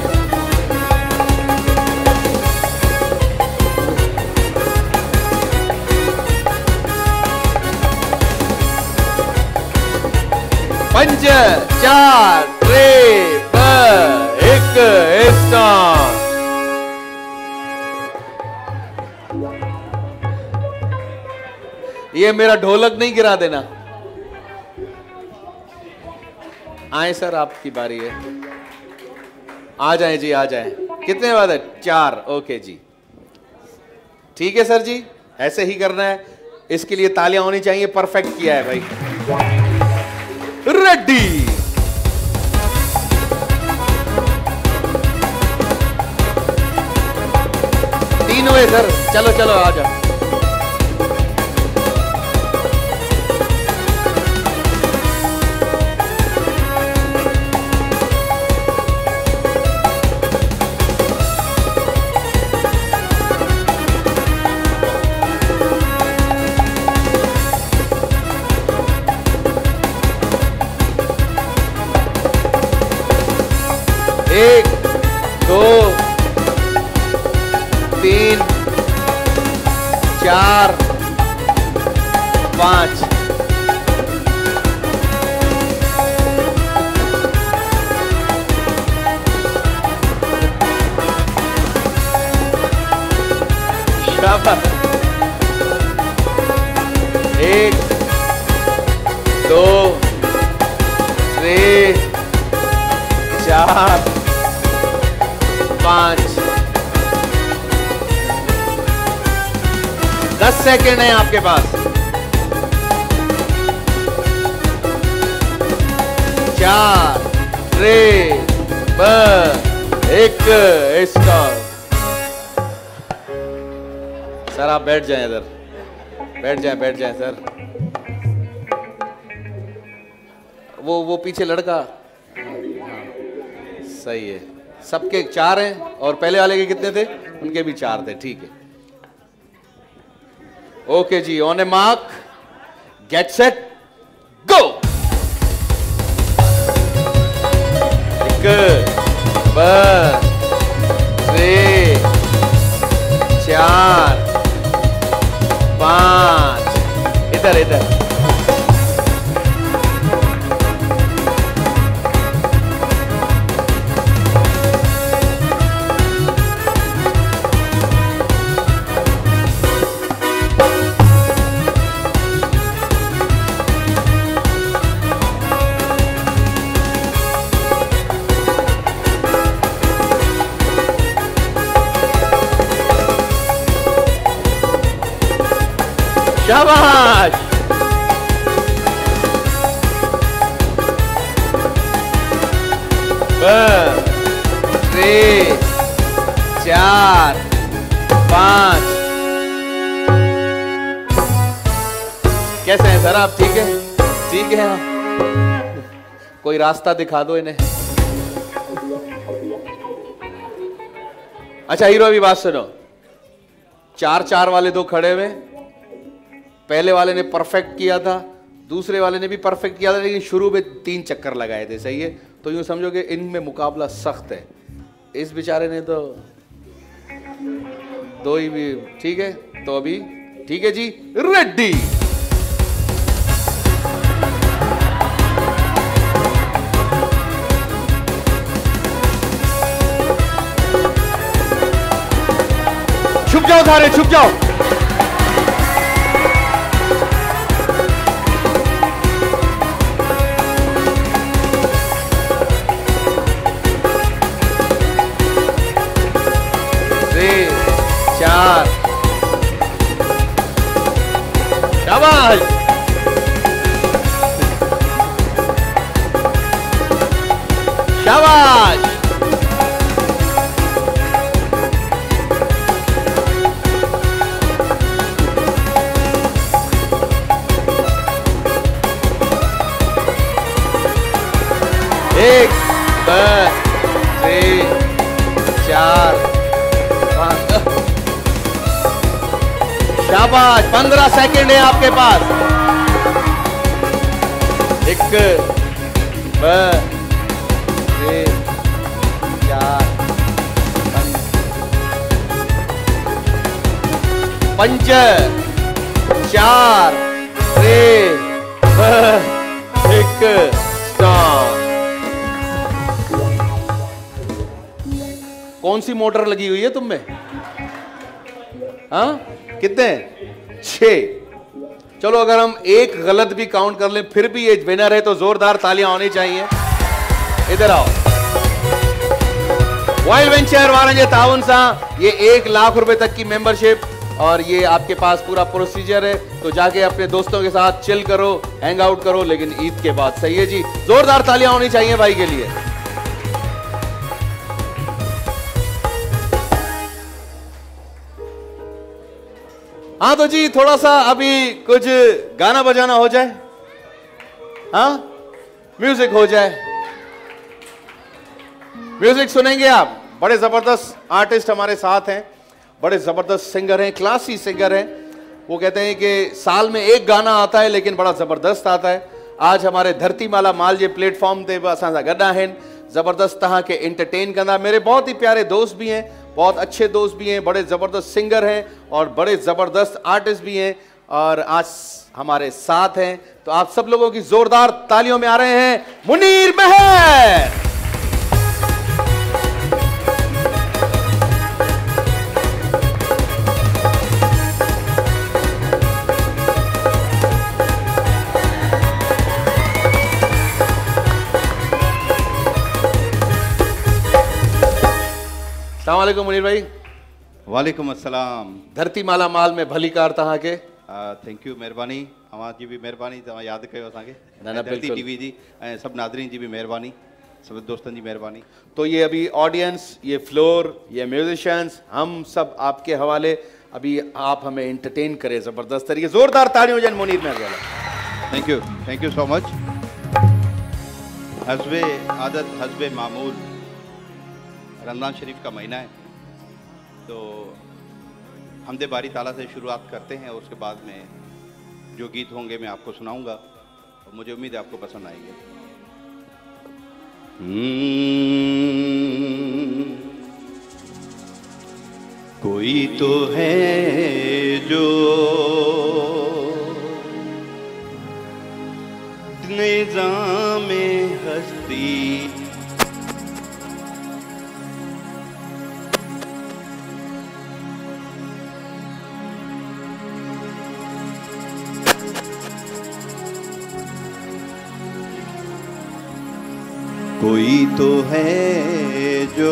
पंज चार टे ब एक स्टार्ट। ये मेरा ढोलक नहीं गिरा देना। आए सर, आपकी बारी है। आ जाएं जी, आ जाएं। कितने बाद है? चार। ओके जी, ठीक है सर जी, ऐसे ही करना है। इसके लिए तालियां होनी चाहिए। परफेक्ट किया है भाई। रेडी, अरे सर चलो चलो आ जाओ। एक दो तीन चार पांच। शाबाश। एक दो तीन चार पांच। दस सेकेंड है आपके पास। चार त्रे ब एक स्टॉप। सर आप बैठ जाएं इधर, बैठ जाएं बैठ जाएं सर। वो वो पीछे लड़का सही है। सबके चार हैं और पहले वाले के कितने थे? उनके भी चार थे। ठीक है ओके जी। On a mark get set go. एक ब त्रे चार पांच। इधर इधर शाबाश। त्रे चार पांच। कैसे हैं सर आप? ठीक है ठीक है। कोई रास्ता दिखा दो इन्हें। अच्छा हीरो अभी बात सुनो। चार चार वाले दो खड़े हुए, पहले वाले ने परफेक्ट किया था, दूसरे वाले ने भी परफेक्ट किया था, लेकिन शुरू में तीन चक्कर लगाए थे। सही है, तो यूं समझो कि इनमें मुकाबला सख्त है। इस बेचारे ने तो दो ही भी। ठीक है तो अभी ठीक है जी, रेडी। छुप जाओ सारे, छुप जाओ। चार शाबाश। शाबाश। एक दो तीन चार पांच। शाबाश। पंद्रह सेकेंड है आपके पास। एक दो तीन चार पंच चार तीन एक स्टॉप। कौन सी मोटर लगी हुई है तुम में? हाँ कितने? छह। चलो अगर हम एक गलत भी काउंट कर लें फिर भी ये विनर है, तो जोरदार तालियां होनी चाहिए। इधर आओ। वाइल्ड वेंचर वारंजे ताउन सा ये एक लाख रुपए तक की मेंबरशिप, और ये आपके पास पूरा प्रोसीजर है, तो जाके अपने दोस्तों के साथ चिल करो, हैंग आउट करो, लेकिन ईद के बाद। सही है जी, जोरदार तालियां होनी चाहिए भाई के लिए। हाँ तो जी थोड़ा सा अभी कुछ गाना बजाना हो जाए, हाँ म्यूजिक हो जाए, म्यूजिक सुनेंगे आप। बड़े जबरदस्त आर्टिस्ट हमारे साथ हैं, बड़े जबरदस्त सिंगर हैं, क्लासी सिंगर हैं। वो कहते हैं कि साल में एक गाना आता है लेकिन बड़ा जबरदस्त आता है। आज हमारे धरती माला माल जे प्लेटफॉर्म ते असां सां गॾु आहिनि, जबरदस्त तहां के एंटरटेन कंदा। मेरे बहुत ही प्यारे दोस्त भी हैं, बहुत अच्छे दोस्त भी हैं, बड़े जबरदस्त सिंगर हैं और बड़े जबरदस्त आर्टिस्ट भी हैं और आज हमारे साथ हैं। तो आप सब लोगों की जोरदार तालियों में आ रहे हैं मुनीर मेहर। अस्सलाम वालेकुम मुनीर भाई। वालेकुम अस्सलाम। धरती माला माल में भली कार तहां के। थैंक यू, महिरबानी अवां जी भी महिरबानी, तव्हां यादि कयो असांखे। न न धरती बिल्कुलु। टीवी जी ऐं सभु नादरीन जी भी महिरबानी, सभु दोस्तनि जी महिरबानी। तो ये अभी ऑडियंस, ये फ्लोर, ये म्यूजिशियंस, हम सब आपके हवाले। अभी आप हमें एंटरटेन करें जबरदस्त तरीके। जोरदार तालियां हुजन Munir Mehar. Thank you, thank you so much. हस्बे आदत हस्बे मामूल रमज़ान शरीफ का महीना है, तो हमदे बारी ताला से शुरुआत करते हैं और उसके बाद में जो गीत होंगे मैं आपको सुनाऊंगा और मुझे उम्मीद है आपको पसंद आएंगे। कोई तो है जो निज़ामे हस्ती कोई तो है जो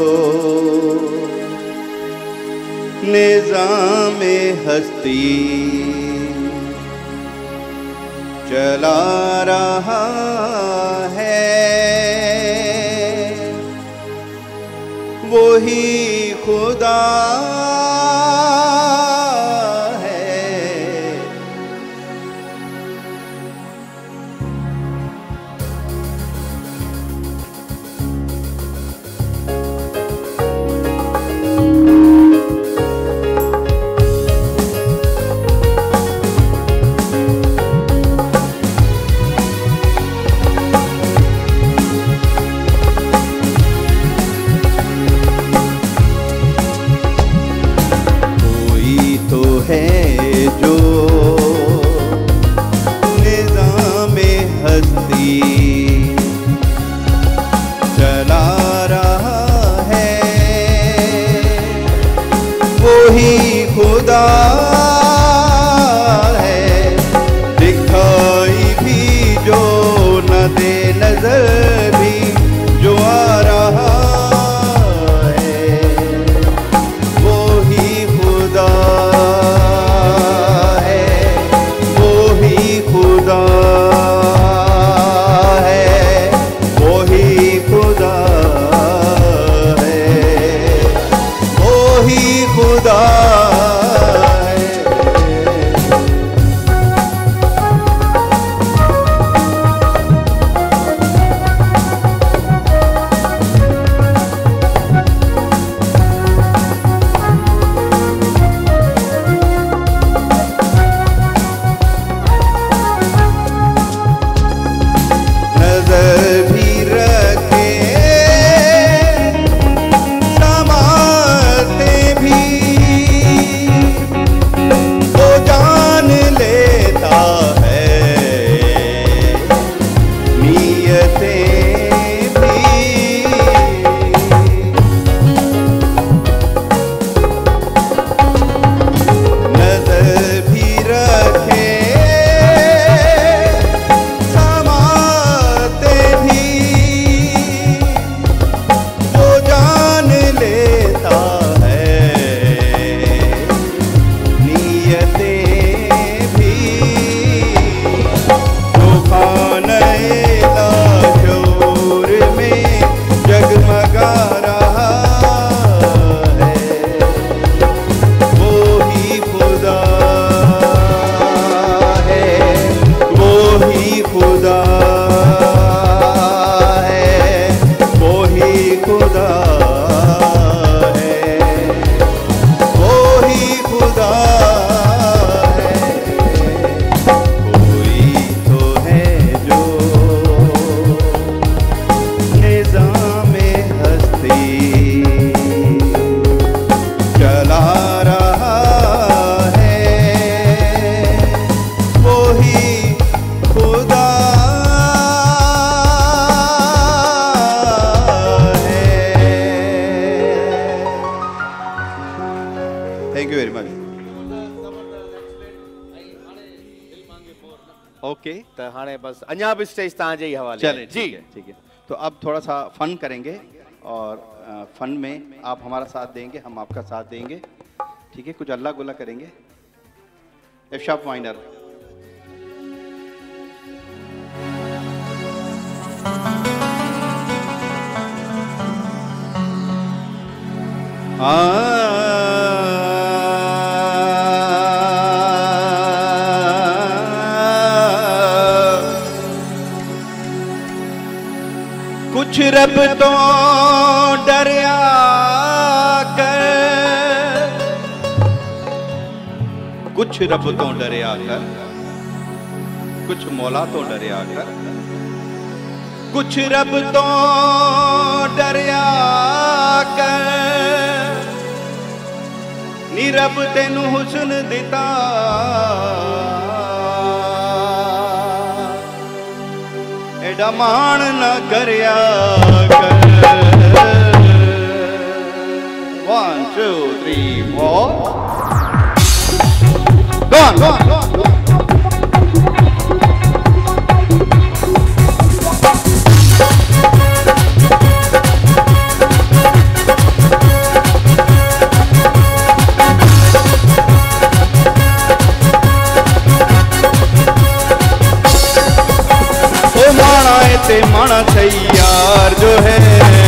निज़ामे हस्ती चला रहा है, वही खुदा खुदा है, दिखाई भी जो न दे नजर भी जो आ रहा है, वो ही खुदा है, वो ही खुदा है, वो ही खुदा है, वो ही खुदा है। Thank you very much. Okay तो हाणे बस अञा भी स्टेज तव्हांजे ई हवाले चले जी ठीक है ठीक है। तो अब थोड़ा सा फन करेंगे और आ, फन में आप हमारा साथ देंगे, हम आपका साथ देंगे, ठीक है। कुछ अल्लाह गुल्ला करेंगे। F sharp minor. कुछ रब तो डरिया कर, कुछ रब तो डरिया कर, कुछ मौला तो डरिया कर, कुछ रब तो डरिया कर, नी रब तेनू हुस्न दिता एडा मान न करया कर। One two three four gone gone ते माना तैयार जो है,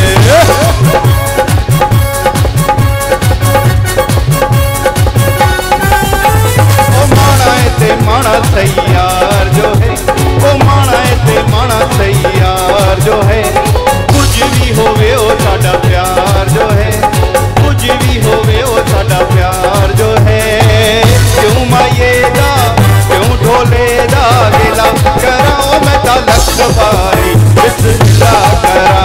ओ माना ते माना तैयार जो है, ओ माना ते माना तैयार जो है। कुछ भी होवे ओ साडा प्यार जो है, कुछ भी होवे ओ साडा प्यार जो है। क्यों माये दा क्यों ढोले दा गिला कराओ मैं ता लख बारी बिस्मिल्लाह करा,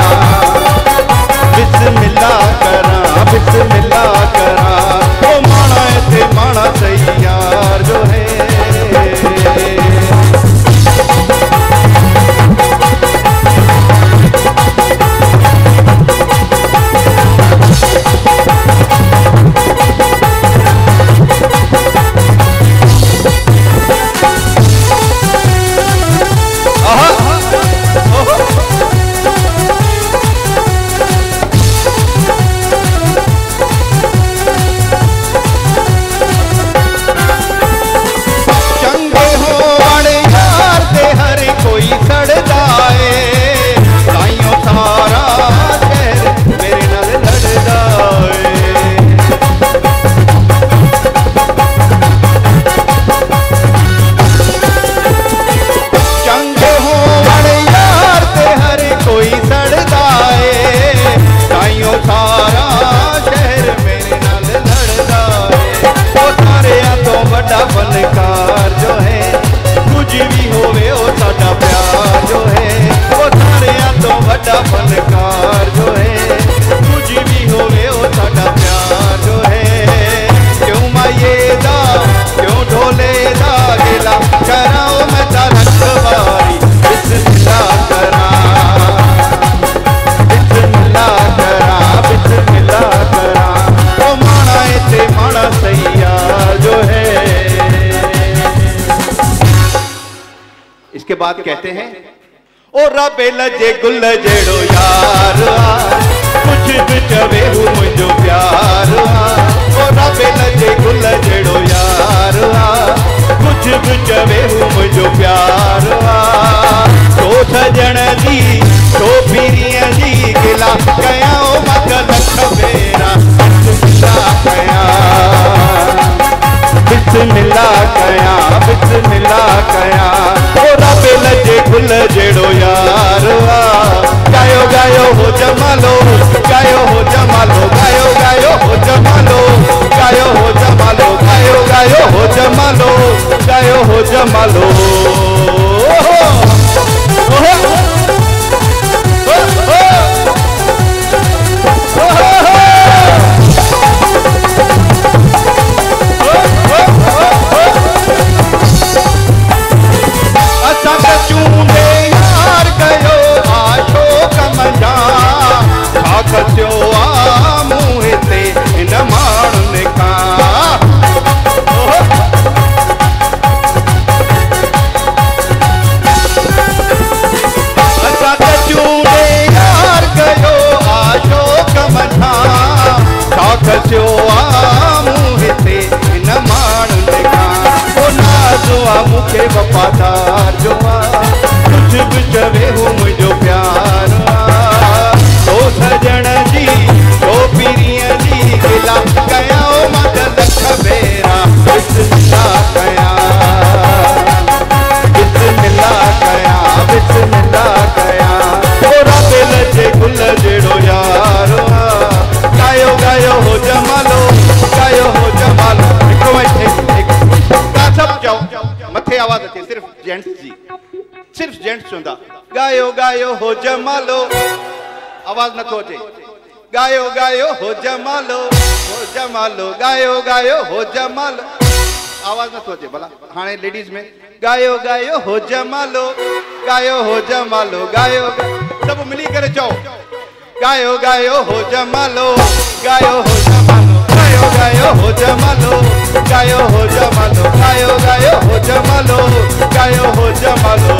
बिस्मिल्लाह करा, बिस्मिल्लाह करा। ओ माना ते माना तैयार जो है। फनकार जो है, कुछ भी होवे ओ साडा प्यार जो है। ओ सारिया तो बड़ा फनकार जो है, कुछ भी होवे ओ साडा प्यार जो है। क्यों माये दा क्यों ढोले दा गिला कराओ मैं ता रखवारी बिस्मिल्लाह करा, बिस्मिल्लाह करा, बिस्मिल्लाह करा। ओ माना ते माना तैयार जो है। इसके बाद कहते हैं ओ रबे लजे गुल जेड़ो यार कुछ बिचवे हूँ मुझो प्यार। ओ रबे लजे गुल जेड़ो यार कुछ बिचवे हूँ मुझो प्यार। तो सजन दी तो फिरिया दी गिला कया ओ मत लख मेरा बिस्मिल्लाह कया, बिस्मिल्लाह कया, बिस्मिल्लाह कया। ओ रबे लजे गुल जेड़ो यार गायो गायो हो जमालो, गायो हो जमालो, गायो गायो हो जमालो, गायो हो जमालो, गायो गायो हो जमालो, गायो हो जमालो। ओहो कसियो मुँह ते इन माण्हुनि जे खां ओ नाज़ो आ मूंखे वफ़ादार जो आ कुझु बि चवे हू मुंहिंजो प्यार आ तो सजण जी तो पीरीअ जी गिला कया ओ मां त लख भेरा बिस्मिल्लाह कया बिस्मिल्लाह कया बिस्मिल्लाह कया ओ रब लजे गुल जहिड़ो यार गायो गायो हो जमालो गायो हो जमालो हिकु मिंट तव्हां सभु चओ मथे आवाज़ अचे सिर्फ़ जेंट्स जी सिर्फ़ जेंट्स चवंदा गायो गायो हो जमालो आवाज़ नथो अचे गायो गायो हो जमालो हो जमालो गायो गायो हो जमालो आवाज़ नथो अचे भला हाणे लेडीज़ में गायो गायो हो जमालो गायो हो जमालो गायो सब मिली करे चओ गायो गायो हो जमालो गायो हो जमालो गायो गायो हो जमालो गायो हो जमालो गायो गायो हो जमालो गायो हो जमालो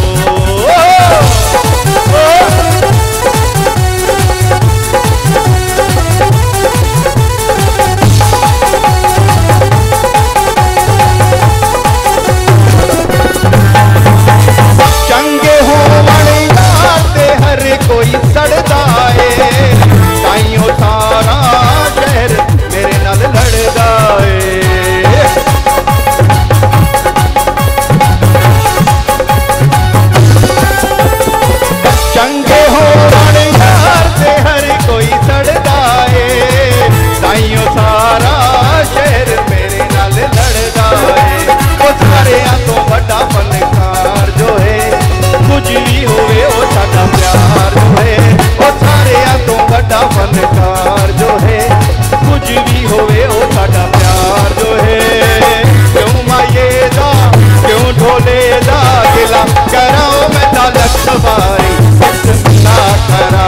चंगे हो वणियाते हर कोई सड़दा है ताइयों सारा शहर मेरे नाल लड़दा है चंगे हो वणियाते हर कोई सड़दा है ताइयों सारा शहर मेरे नाल लड़दा है वो सारे तो बड़ा फनकार जो है कुछ भी होवे वो साडा प्यार जो है वो सारे तो बड़ा फनकार जो है कुछ भी होवे वो साडा प्यार जो है क्यों माये दा क्यों ढोले दा गिला कराओ मैं ता लख बारी बिस्मिल्लाह करा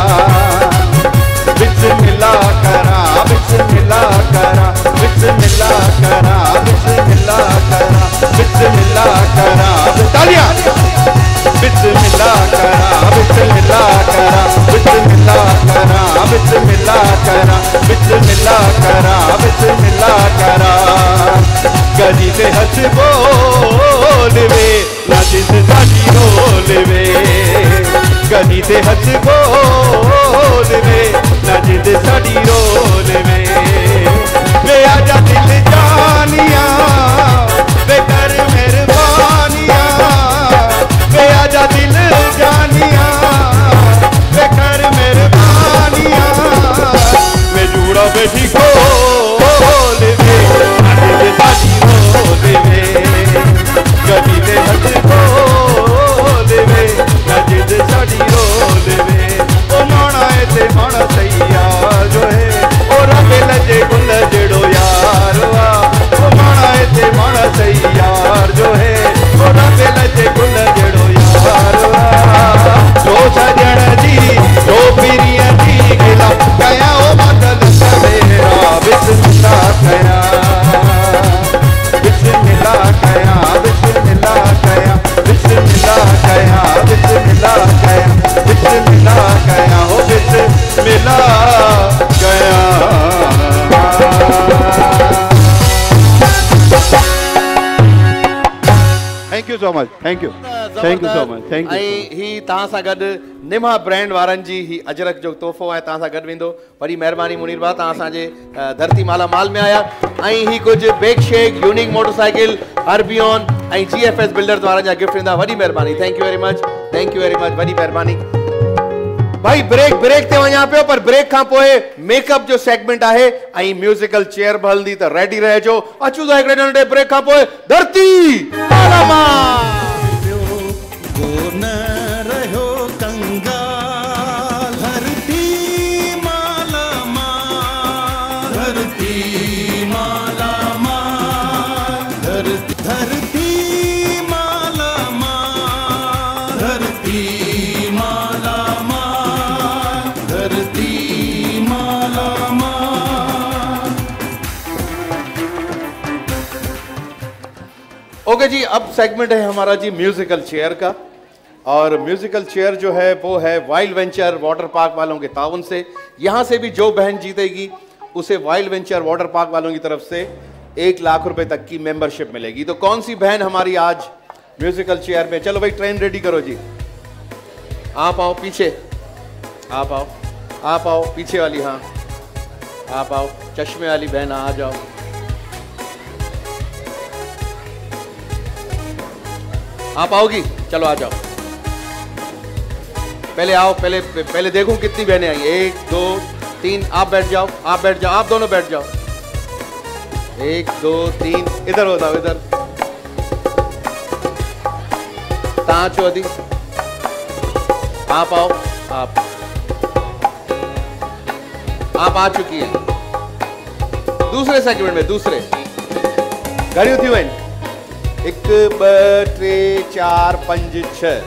बिस्मिल्लाह करा बिस्मिल्लाह करा बिस्मिल्लाह करा बिस्मिल्लाह करा बिस्मिल्लाह करा तालियां बिस्मिल्लाह करा बिस्मिल्लाह करा बिस्मिल्लाह करा बिस्मिल्लाह करा बिस्मिल्लाह करा बिस्मिल्लाह करा गली से हंस बोल वे नाजिद साडी रोल वे गली से हंस बोल वे नाजिद साडी रोल वे वे आजा दिल जानिया वे कर मेहरबानिया वे आजा दिल जानिया वे कर मेहरबानिया वे जुड़ा बैठी खोल वे नाजिद साडी रोल वे गली से हंस बोल वे नाजिद साडी रोल वे ओ माना है ते माना तैयार जो है ओ रब लजे गुल जड़ो यार वा ओ माना है ते माना तैयार जो है ओ रब लजे गुल जड़ो यार वा जो सजण जी जो पीरिया जी गिला कया ओ बदल सवेरा बिस्मिल्लाह कया बिस्मिल्लाह कया बिस्मिल्लाह कया बिस्मिल्लाह कया बिस्मिल्लाह कया बिस्मिल्लाह कया हो बिस्मिल्लाह कया thank you so much thank you thank you so much thank you ही तहां सा गड निमा ब्रांड वारन जी ही अजरक जो तोहफो है तहां सा गड विंदो बड़ी मेहरबानी मुनीर बा तहां साजे धरती माला माल में आया आई ही कुछ Bake Shake Unique motorcycle Herbion आई जीएफएस बिल्डर्स वारन जा गिफ्ट विंदा बड़ी मेहरबानी thank you very much thank you very much बड़ी मेहरबानी भाई ब्रेक ब्रेक ते वणा पियो पर ब्रेक का पोए मेकअप जो सेगमेंट है आई म्यूजिकल चेयर बहलदी तो रेडी रहो अचू तो एक नंढे ब्रेक का पोए धरती माला माल ओके जी अब सेगमेंट है हमारा जी म्यूजिकल चेयर का और म्यूजिकल चेयर जो है वो है वाइल्ड वेंचर वाटर पार्क वालों के ताउन से। यहाँ से भी जो बहन जीतेगी उसे वाइल्ड वेंचर वाटर पार्क वालों की तरफ से एक लाख रुपए तक की मेंबरशिप मिलेगी। तो कौन सी बहन हमारी आज म्यूजिकल चेयर में? चलो भाई ट्रेन रेडी करो जी। आप आओ पीछे, आप आओ, आप आओ पीछे वाली, हाँ आप आओ, चश्मे वाली बहन आ जाओ। आप आओगी? चलो आ जाओ, पहले आओ, पहले पहले देखूं कितनी बहनें आई। एक दो तीन, आप बैठ जाओ, आप बैठ जाओ, आप दोनों बैठ जाओ। एक दो तीन, इधर हो जाओ, इधर कहाँ चौधरी, आप आओ, आप आप आ चुकी हैं दूसरे सेगमेंट में। दूसरे घड़ियों थी वही, एक ब टे चार पंज छह।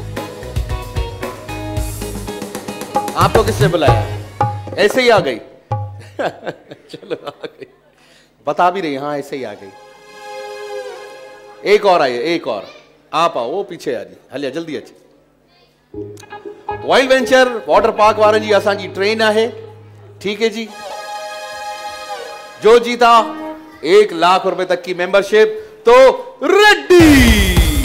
आपको किसने बुलाया? ऐसे ही आ गई। चलो आ गई, बता भी रही, हाँ ऐसे ही आ गई। एक और आई, एक और, आप आओ, वो पीछे आ जी, हलिया जल्दी अचे। वाइल्ड वेंचर वाटर पार्क वारनि जी असांजी ट्रेन है, ठीक है जी। जो जीता एक लाख रुपए तक की मेंबरशिप, तो रेडी।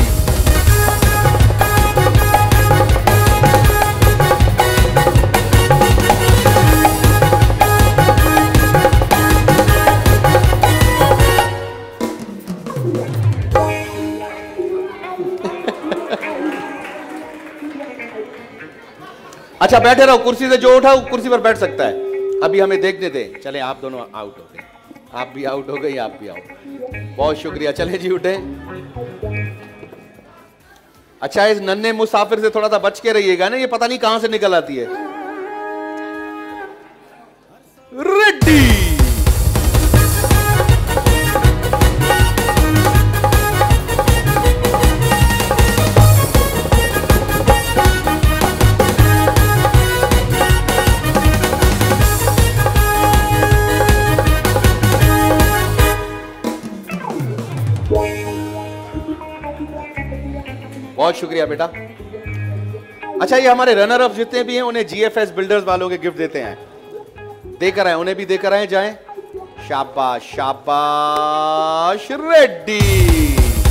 अच्छा बैठे रहो, कुर्सी से जो उठा कुर्सी पर बैठ सकता है। अभी हमें देखने दें। चले आप दोनों आउट हो गए, आप भी आउट हो गई, आप भी आउट। बहुत शुक्रिया, चले जी उठे। अच्छा इस नन्हे मुसाफिर से थोड़ा सा बच के रहिएगा ना, ये पता नहीं कहां से निकल आती है। रेडी। बहुत शुक्रिया बेटा। अच्छा ये हमारे रनर अप जितने भी हैं उन्हें जीएफएस बिल्डर्स वालों के गिफ्ट देते हैं, देकर आए, उन्हें भी देकर आए जाएं। शाबाश शाबाश, रेडी।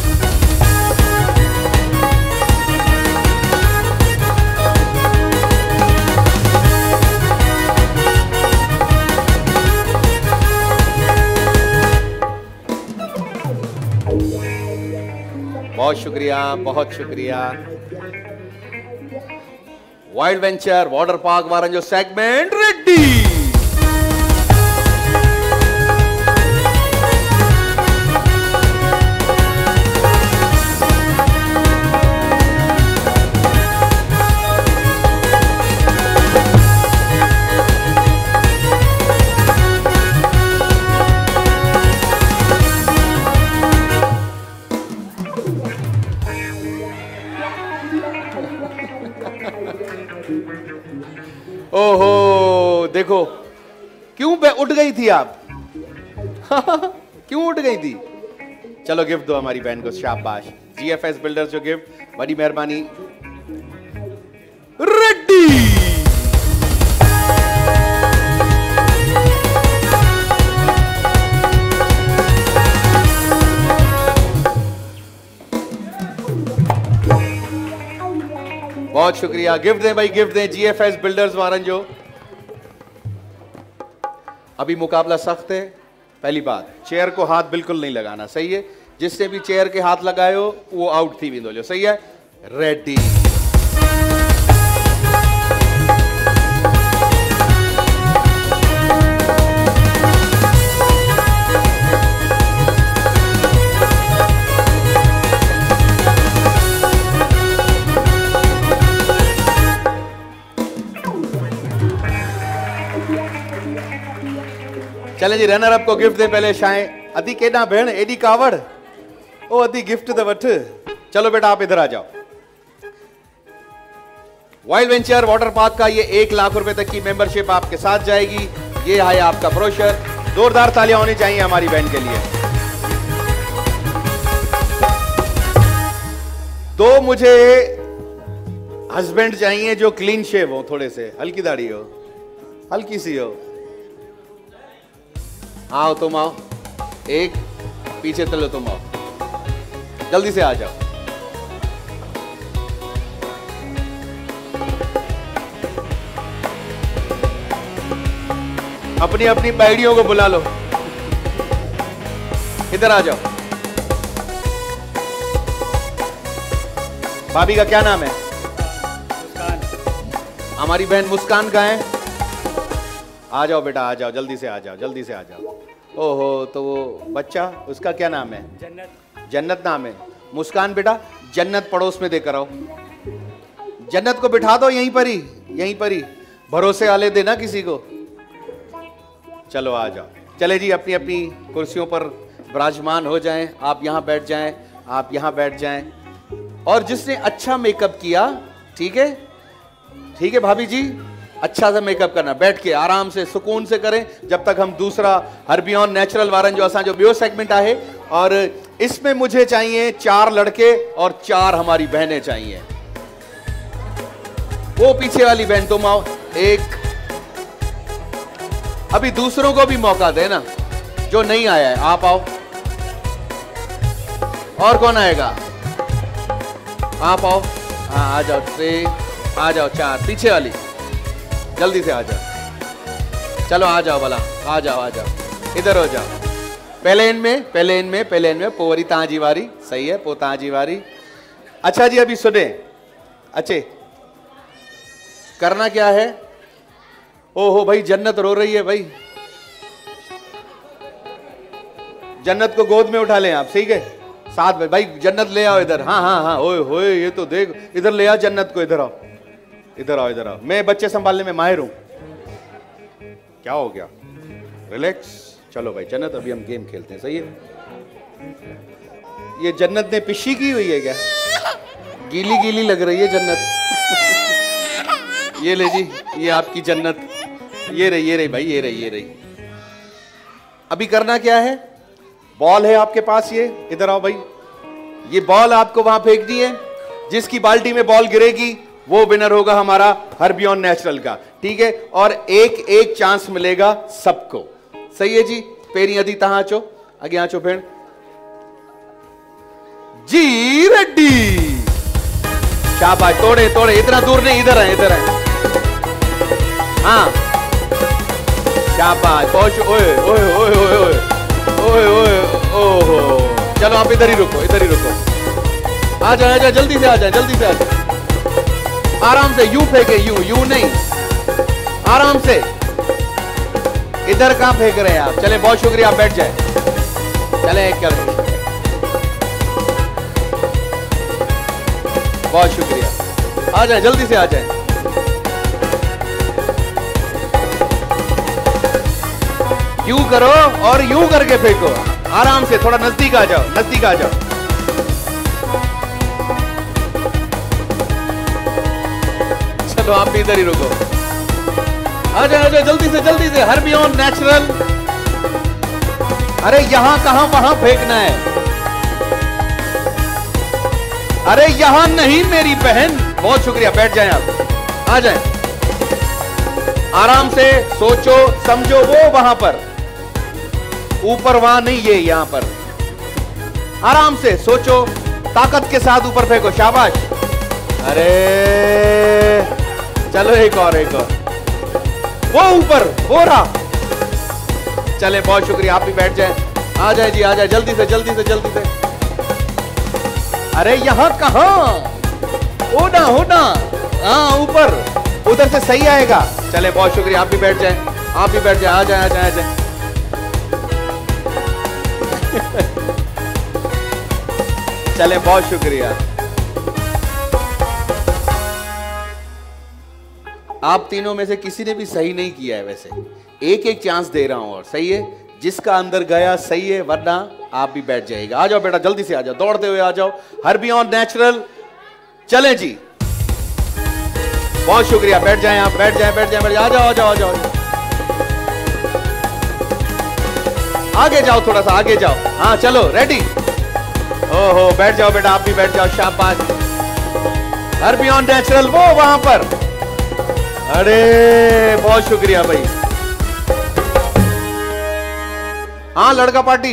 बहुत शुक्रिया, बहुत शुक्रिया। वाइल्ड वेंचर वाटर पार्क वारन जो सेगमेंट रेडी। ओहो देखो, क्यों उठ गई थी आप? क्यों उठ गई थी? चलो गिफ्ट दो हमारी बहन को, शाबाश। जीएफएस बिल्डर्स जो गिफ्ट, बड़ी मेहरबानी। रेडी। बहुत शुक्रिया, गिफ्ट दें भाई, गिफ्ट दें जीएफएस बिल्डर्स वारन जो। अभी मुकाबला सख्त है। पहली बात, चेयर को हाथ बिल्कुल नहीं लगाना, सही है? जिसने भी चेयर के हाथ लगाए हो वो आउट थी विंदो, जो सही है। रेडी। चले जी रनर अप को गिफ्ट दे पहले। शाय अधी केडा भेण एडी कावड़, ओ अधी गिफ्ट तो वठ। चलो बेटा आप इधर आ जाओ। वाइल्ड वेंचर वाटर पार्क का ये एक लाख रुपए तक की मेंबरशिप आपके साथ जाएगी। ये है आपका ब्रोशर। जोरदार तालियां होनी चाहिए हमारी बहन के लिए। दो मुझे हस्बैंड चाहिए जो क्लीन शेव हो, थोड़े से, हल्की दाढ़ी हो, हल्की सी हो। आओ तुम आओ, एक पीछे चलो तुम आओ, जल्दी से आ जाओ। अपनी अपनी बैडियों को बुला लो, इधर आ जाओ। भाभी का क्या नाम है? मुस्कान। हमारी बहन मुस्कान का है। आ जाओ बेटा, आ जाओ, जल्दी से आ जाओ, जल्दी से आ जाओ। ओहो, तो वो बच्चा, उसका क्या नाम है? जन्नत। जन्नत नाम है। मुस्कान बेटा, जन्नत पड़ोस में देकर आओ। जन्नत को बिठा दो यहीं पर ही, यहीं पर ही, भरोसे वाले देना किसी को। चलो आ जाओ। चले जी, अपनी अपनी कुर्सियों पर विराजमान हो जाएं। आप यहाँ बैठ जाएं, आप यहाँ बैठ जाएं। और जिसने अच्छा मेकअप किया, ठीक है, ठीक है भाभी जी, अच्छा सा मेकअप करना, बैठ के आराम से सुकून से करें, जब तक हम दूसरा हर्बियन नेचुरल वारन जो असा जो बियो सेगमेंट है। और इसमें मुझे चाहिए चार लड़के और चार हमारी बहनें चाहिए। वो पीछे वाली बहन तुम आओ, एक। अभी दूसरों को भी मौका देना, जो नहीं आया है आप आओ। और कौन आएगा? आप आओ। हाँ आ जाओ, ट्रे आ जाओ, चार पीछे वाली, जल्दी से आ जाओ। चलो आ जाओ भला, आ जाओ आ जाओ, इधर हो जाओ। पहले इन में, पहले इन में, पहले इन में पोवरी ताजी वारी, सही है, पो ताजी वारी। अच्छा जी, अभी सुने, अच्छे करना क्या है? ओहो भाई, जन्नत रो रही है भाई, जन्नत को गोद में उठा लें आप, ठीक है, साथ में भाई। जन्नत ले आओ इधर, हाँ हाँ हाँ, ओए होए, ये तो देख, इधर ले आओ जन्नत को, इधर आओ, इधर आओ, इधर आओ। मैं बच्चे संभालने में माहिर हूं। क्या हो गया? रिलैक्स। चलो भाई जन्नत, अभी हम गेम खेलते हैं, सही है। ये जन्नत ने पिशी की हुई है क्या? गीली गीली लग रही है जन्नत। ये ले जी, ये आपकी जन्नत, ये रही, ये रही भाई, ये रही, ये रही। अभी करना क्या है? बॉल है आपके पास, ये इधर आओ भाई। ये बॉल आपको वहां फेंकनी है, जिसकी बाल्टी में बॉल गिरेगी वो विनर होगा हमारा हर्बियन नेचुरल का, ठीक है। और एक एक चांस मिलेगा सबको, सही है जी। पेरी अदी तहां अचो, अगे अचो भेण जी, रेडी। शाबाश, तोड़े तोड़े, इतना दूर नहीं, इधर है, इधर है। हाँ शाबाश, पहुंच। ओए ओए ओए ओए ओए ओए ओए, ओहो, चलो आप इधर ही रुको, इधर ही रुको। आ जाए, आ जाए, जल्दी से आ जाए, जल्दी से आ जाए। आराम से, यूं फेंके, यूं यूं नहीं, आराम से। इधर कहां फेंक रहे हैं आप? चले, बहुत शुक्रिया, आप बैठ जाए। चले कर, बहुत शुक्रिया, आ जाए, जल्दी से आ जाए। यूं करो और यूं करके फेंको, आराम से। थोड़ा नजदीक आ जाओ, नजदीक आ जाओ। चलो आप भी इधर ही रुको, आ जाओ, आ जाओ, जल्दी से, जल्दी से। Herbion Natural. अरे यहां कहां, वहां फेंकना है। अरे यहां नहीं मेरी बहन। बहुत शुक्रिया, बैठ जाएं आप, आ जाएं। आराम से सोचो समझो, वो वहां पर ऊपर, वहां नहीं, ये यहां पर। आराम से सोचो, ताकत के साथ ऊपर फेंको, शाबाश। अरे चलो, एक और, एक और, वो ऊपर, वो रहा। चले, बहुत शुक्रिया, आप भी बैठ जाएं। आ जाए जी, आ जाए, जल्दी से, जल्दी से, जल्दी से। अरे यहां कहां, होना होना, हाँ ऊपर, उधर से सही आएगा। चले, बहुत शुक्रिया, आप भी बैठ जाएं, आप भी बैठ जाएं। आ जाए, आ जाए, आ जाए। चले, बहुत शुक्रिया। आप तीनों में से किसी ने भी सही नहीं किया है, वैसे एक एक चांस दे रहा हूं, और सही है जिसका अंदर गया सही है, वरना आप भी बैठ जाएगा। आ जाओ बेटा, जल्दी से आ जाओ, दौड़ते हुए आ जाओ। हर्बियन नेचुरल, चले जी, बहुत शुक्रिया, बैठ जाएं आप, बैठ जाएं, बैठ जाएं, बैठ जाएं। आ जाओ, आ जाओ, आ जाओ, आगे जाओ, थोड़ा सा आगे जाओ। हाँ चलो, रेडी। ओहो, बैठ जाओ बेटा, आप भी बैठ जाओ, शाबाश। हर्बियन नेचुरल, वो वहां पर। अरे बहुत शुक्रिया भाई। हाँ लड़का पार्टी,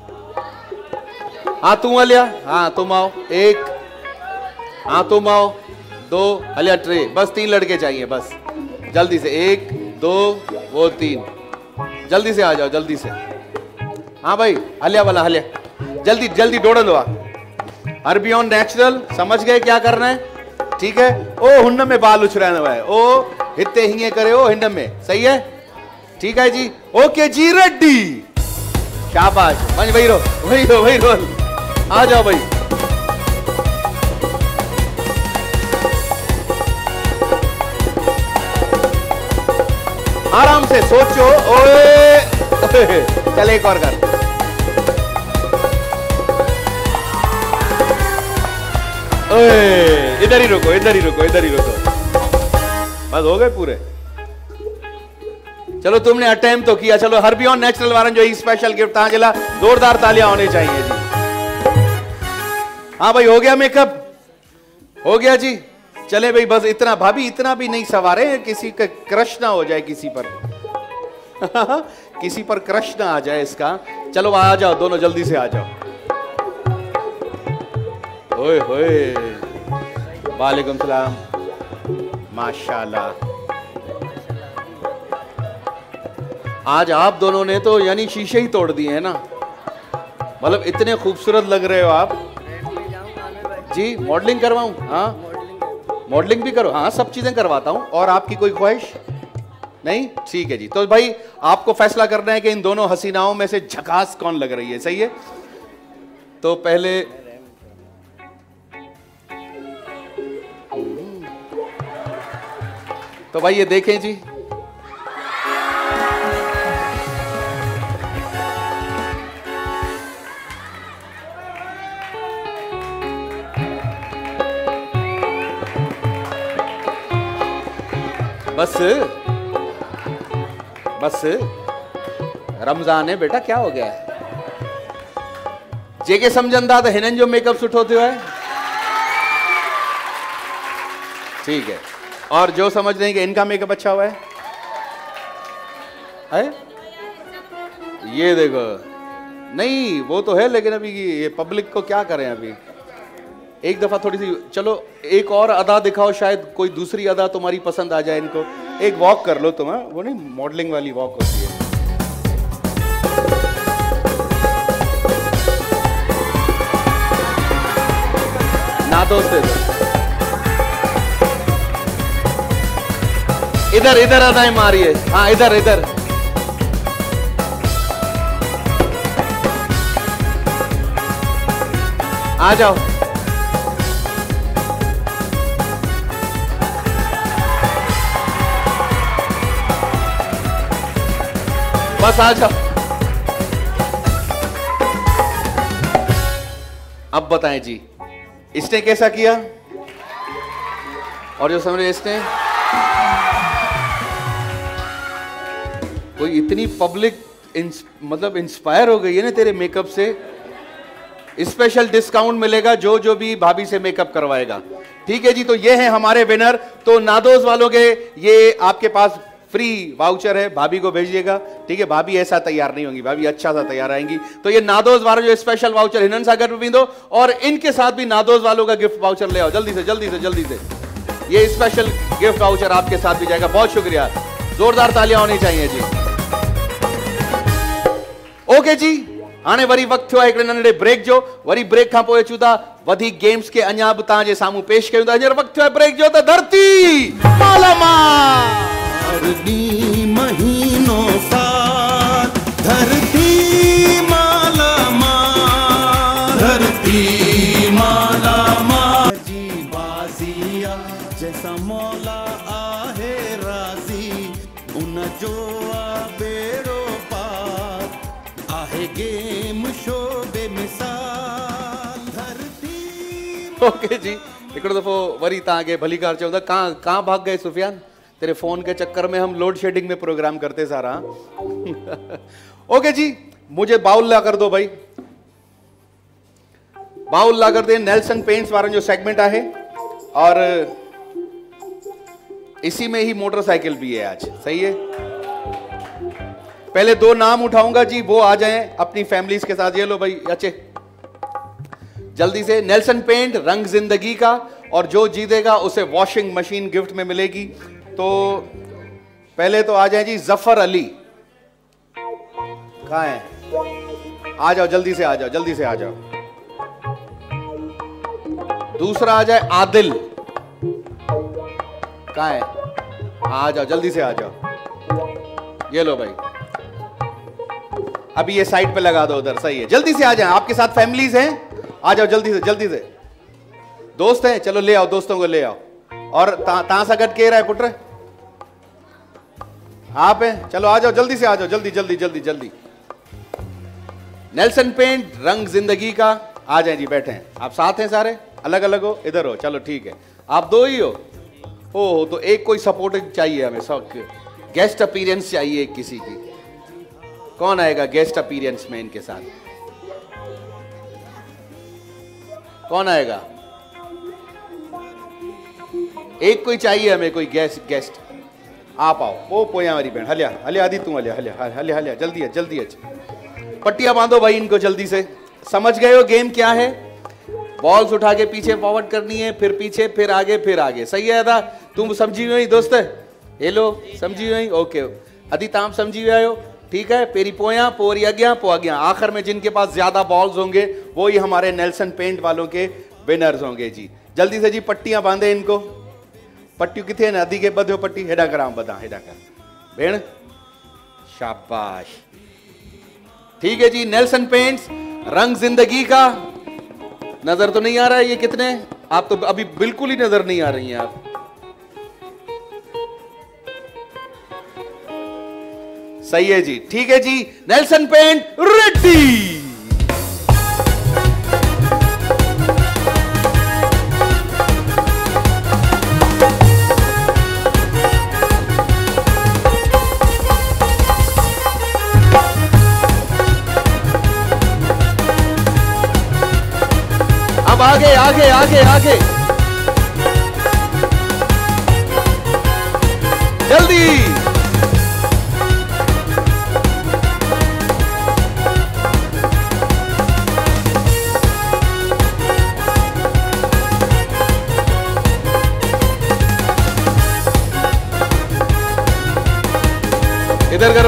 हाँ तू हलिया, हाँ तुम आओ, एक, हाँ तुम आओ, दो, हलिया ट्रे, बस तीन लड़के चाहिए बस, जल्दी से, एक दो वो तीन, जल्दी से आ जाओ जल्दी से। हाँ भाई हलिया वाला हलिया, जल्दी जल्दी दौड़न दो। हर बियॉन्ड नेचुरल, समझ गए क्या करना है, ठीक है। ओ हुन में बाल उछराने वाले, ओ हिते हिंगे करे, ओ हिंड में, सही है, ठीक है जी, ओके जी रेडी, शाबाश, मंज वही रो वही रो वही रोल, आ जाओ भाई। आराम से सोचो, ओए चल एक और कर, ओए इधर ही रुको इधर ही रुको इधर ही रुको, बस हो गए पूरे। चलो तुमने अटेम्प्ट तो किया, चलो हर बियॉन्ड नेचुरल वारन जो ही स्पेशल गिफ्ट तव्हांजे लाइ जोरदार तालियां होनी चाहिए जी। हाँ भाई हो गया मेकअप, हो गया जी, चले भाई बस इतना, भाभी इतना भी नहीं सवारे, किसी का क्रश ना हो जाए किसी पर किसी पर क्रश ना आ जाए इसका। चलो आ जाओ दोनों जल्दी से आ जाओ। ओए होए, वालेकुम सलाम, माशाल्लाह। आज आप दोनों ने तो यानी शीशे ही तोड़ दिए हैं ना, मतलब इतने खूबसूरत लग रहे हो आप जी। मॉडलिंग करवाऊं? हाँ मॉडलिंग भी करो, हाँ सब चीजें करवाता हूं। और आपकी कोई ख्वाहिश नहीं? ठीक है जी। तो भाई आपको फैसला करना है कि इन दोनों हसीनाओं में से झकास कौन लग रही है, सही है। तो पहले तो भाई ये देखें जी, बस बस रमजान है बेटा, क्या हो गया है? जेके समझन था तो हिनन जो मेकअप सुठो थियो है, ठीक है। और जो समझ रहे हैं कि इनका मेकअप अच्छा हुआ है, है? ये देखो, नहीं वो तो है, लेकिन अभी ये पब्लिक को क्या करें अभी। एक दफा थोड़ी सी, चलो एक और अदा दिखाओ, शायद कोई दूसरी अदा तुम्हारी पसंद आ जाए इनको। एक वॉक कर लो तुम, वो नहीं मॉडलिंग वाली वॉक होती है। ना दोस्त इधर इधर अदाएं मारिए, हाँ इधर इधर। आ जाओ, बस आ जाओ। अब बताएं जी, इसने कैसा किया और जो समझे इसने। कोई इतनी पब्लिक इंस, मतलब इंस्पायर हो गई है ना तेरे मेकअप से। स्पेशल डिस्काउंट मिलेगा जो जो भी भाभी से मेकअप करवाएगा, ठीक है जी। तो ये है हमारे विनर। तो नादोज वालों के ये आपके पास फ्री वाउचर है, भाभी को भेजिएगा, ठीक है। भाभी ऐसा तैयार नहीं होंगी, भाभी अच्छा सा तैयार आएंगी। तो ये नादोज वालों जो स्पेशल वाउचर हिनन सागर भी दो, और इनके साथ भी नादोज वालों का गिफ्ट वाउचर ले आओ जल्दी से जल्दी से जल्दी से। ये स्पेशल गिफ्ट वाउचर आपके साथ भी जाएगा। बहुत शुक्रिया, जोरदार तालियां होनी चाहिए जी। ओके जी, हाणे वरी वक्त थियो आहे हिकिड़े नंढड़े ब्रेक जो। वरी ब्रेक खां पोइ अचूं था वधीक गेम्स के अञा बि तव्हांजे साम्हूं पेश कयूं था। हींअर वक्त थियो आहे ब्रेक जो, त धरती मालामाल महीनों साल धरती मालामाल, धरती मालामाल जी बाजिया जैसा मौला आहे राजी, उन जो बेड़ो पार आहे गेम शो बेमिसाल धरती। ओके जी, हिकिड़ो दफ़ो वरी तव्हांखे भली कार चऊं था। कहाँ कहाँ भाग गए सुफियान? तेरे फोन के चक्कर में हम लोड शेडिंग में प्रोग्राम करते सारा। ओके जी, मुझे बाउल ला कर दो भाई, बाउल ला कर दे। नेल्सन पेंट्स वारन जो सेगमेंट है, और इसी में ही मोटरसाइकिल भी है आज, सही है। पहले दो नाम उठाऊंगा जी, वो आ जाएं अपनी फैमिलीज के साथ। ये लो भाई, अच्छे जल्दी से। नेल्सन पेंट रंग जिंदगी का, और जो जीतेगा उसे वॉशिंग मशीन गिफ्ट में मिलेगी। तो पहले तो आ जाए जी जफर अली, कहाँ है? आ जाओ जल्दी से, आ जाओ जल्दी से आ जाओ। दूसरा आ जाए आदिल, कहाँ है? आ जाओ जल्दी से आ जाओ। ये लो भाई, अभी ये साइड पे लगा दो उधर, सही है। जल्दी से आ जाए, आपके साथ फैमिलीज हैं, आ जाओ जल्दी से जल्दी से। दोस्त हैं, चलो ले आओ, दोस्तों को ले आओ। और ता सकट के रहा है पुत्र, आप हैं, चलो आ जाओ जल्दी से आ जाओ, जल्दी जल्दी जल्दी जल्दी। नेल्सन पेंट रंग जिंदगी का, आ जाए जी, बैठे हैं। आप साथ हैं सारे, अलग अलग हो? इधर हो, चलो ठीक है। आप दो ही हो? ओह, तो एक कोई सपोर्ट चाहिए हमें, सब गेस्ट अपीयरेंस चाहिए किसी की। कौन आएगा गेस्ट अपीयरेंस में इनके साथ? कौन आएगा? एक कोई चाहिए हमें, कोई गेस्ट गेस्ट। आप आओ, वो पोया वाली बहन, हलिया हलिया आदि तू, हलिया हलिया हलिया हलिया, जल्दी है जल्दी है। पट्टियां बांधो भाई इनको जल्दी से। समझ गए हो गेम क्या है? बॉल्स उठा के पीछे फॉरवर्ड करनी है, फिर पीछे, फिर आगे, फिर आगे। सही है अदा? तुम समझी हुई दोस्त? हेलो, समझी हुई? ओके। अदी ताम समझी हुए हो? ठीक है। पेरी पोया, पोरी अग्या, पो अग्या। आखिर में जिनके पास ज्यादा बॉल्स होंगे वो ही हमारे नेल्सन पेंट वालों के विनर्स होंगे जी। जल्दी से जी पट्टियां बांधे इनको। पट्टियों किथे न अदी के बधो पट्टी, हेडा कराम बदा, हेडा कर भेण, शाबाश। ठीक है जी। नेल्सन पेंट्स रंग जिंदगी का। नजर तो नहीं आ रहा है ये कितने? आप तो अभी बिल्कुल ही नजर नहीं आ रही हैं आप। सही है जी, ठीक है जी। Nelson paint ready. अब आगे आगे आगे आगे जल्दी। इधर करो।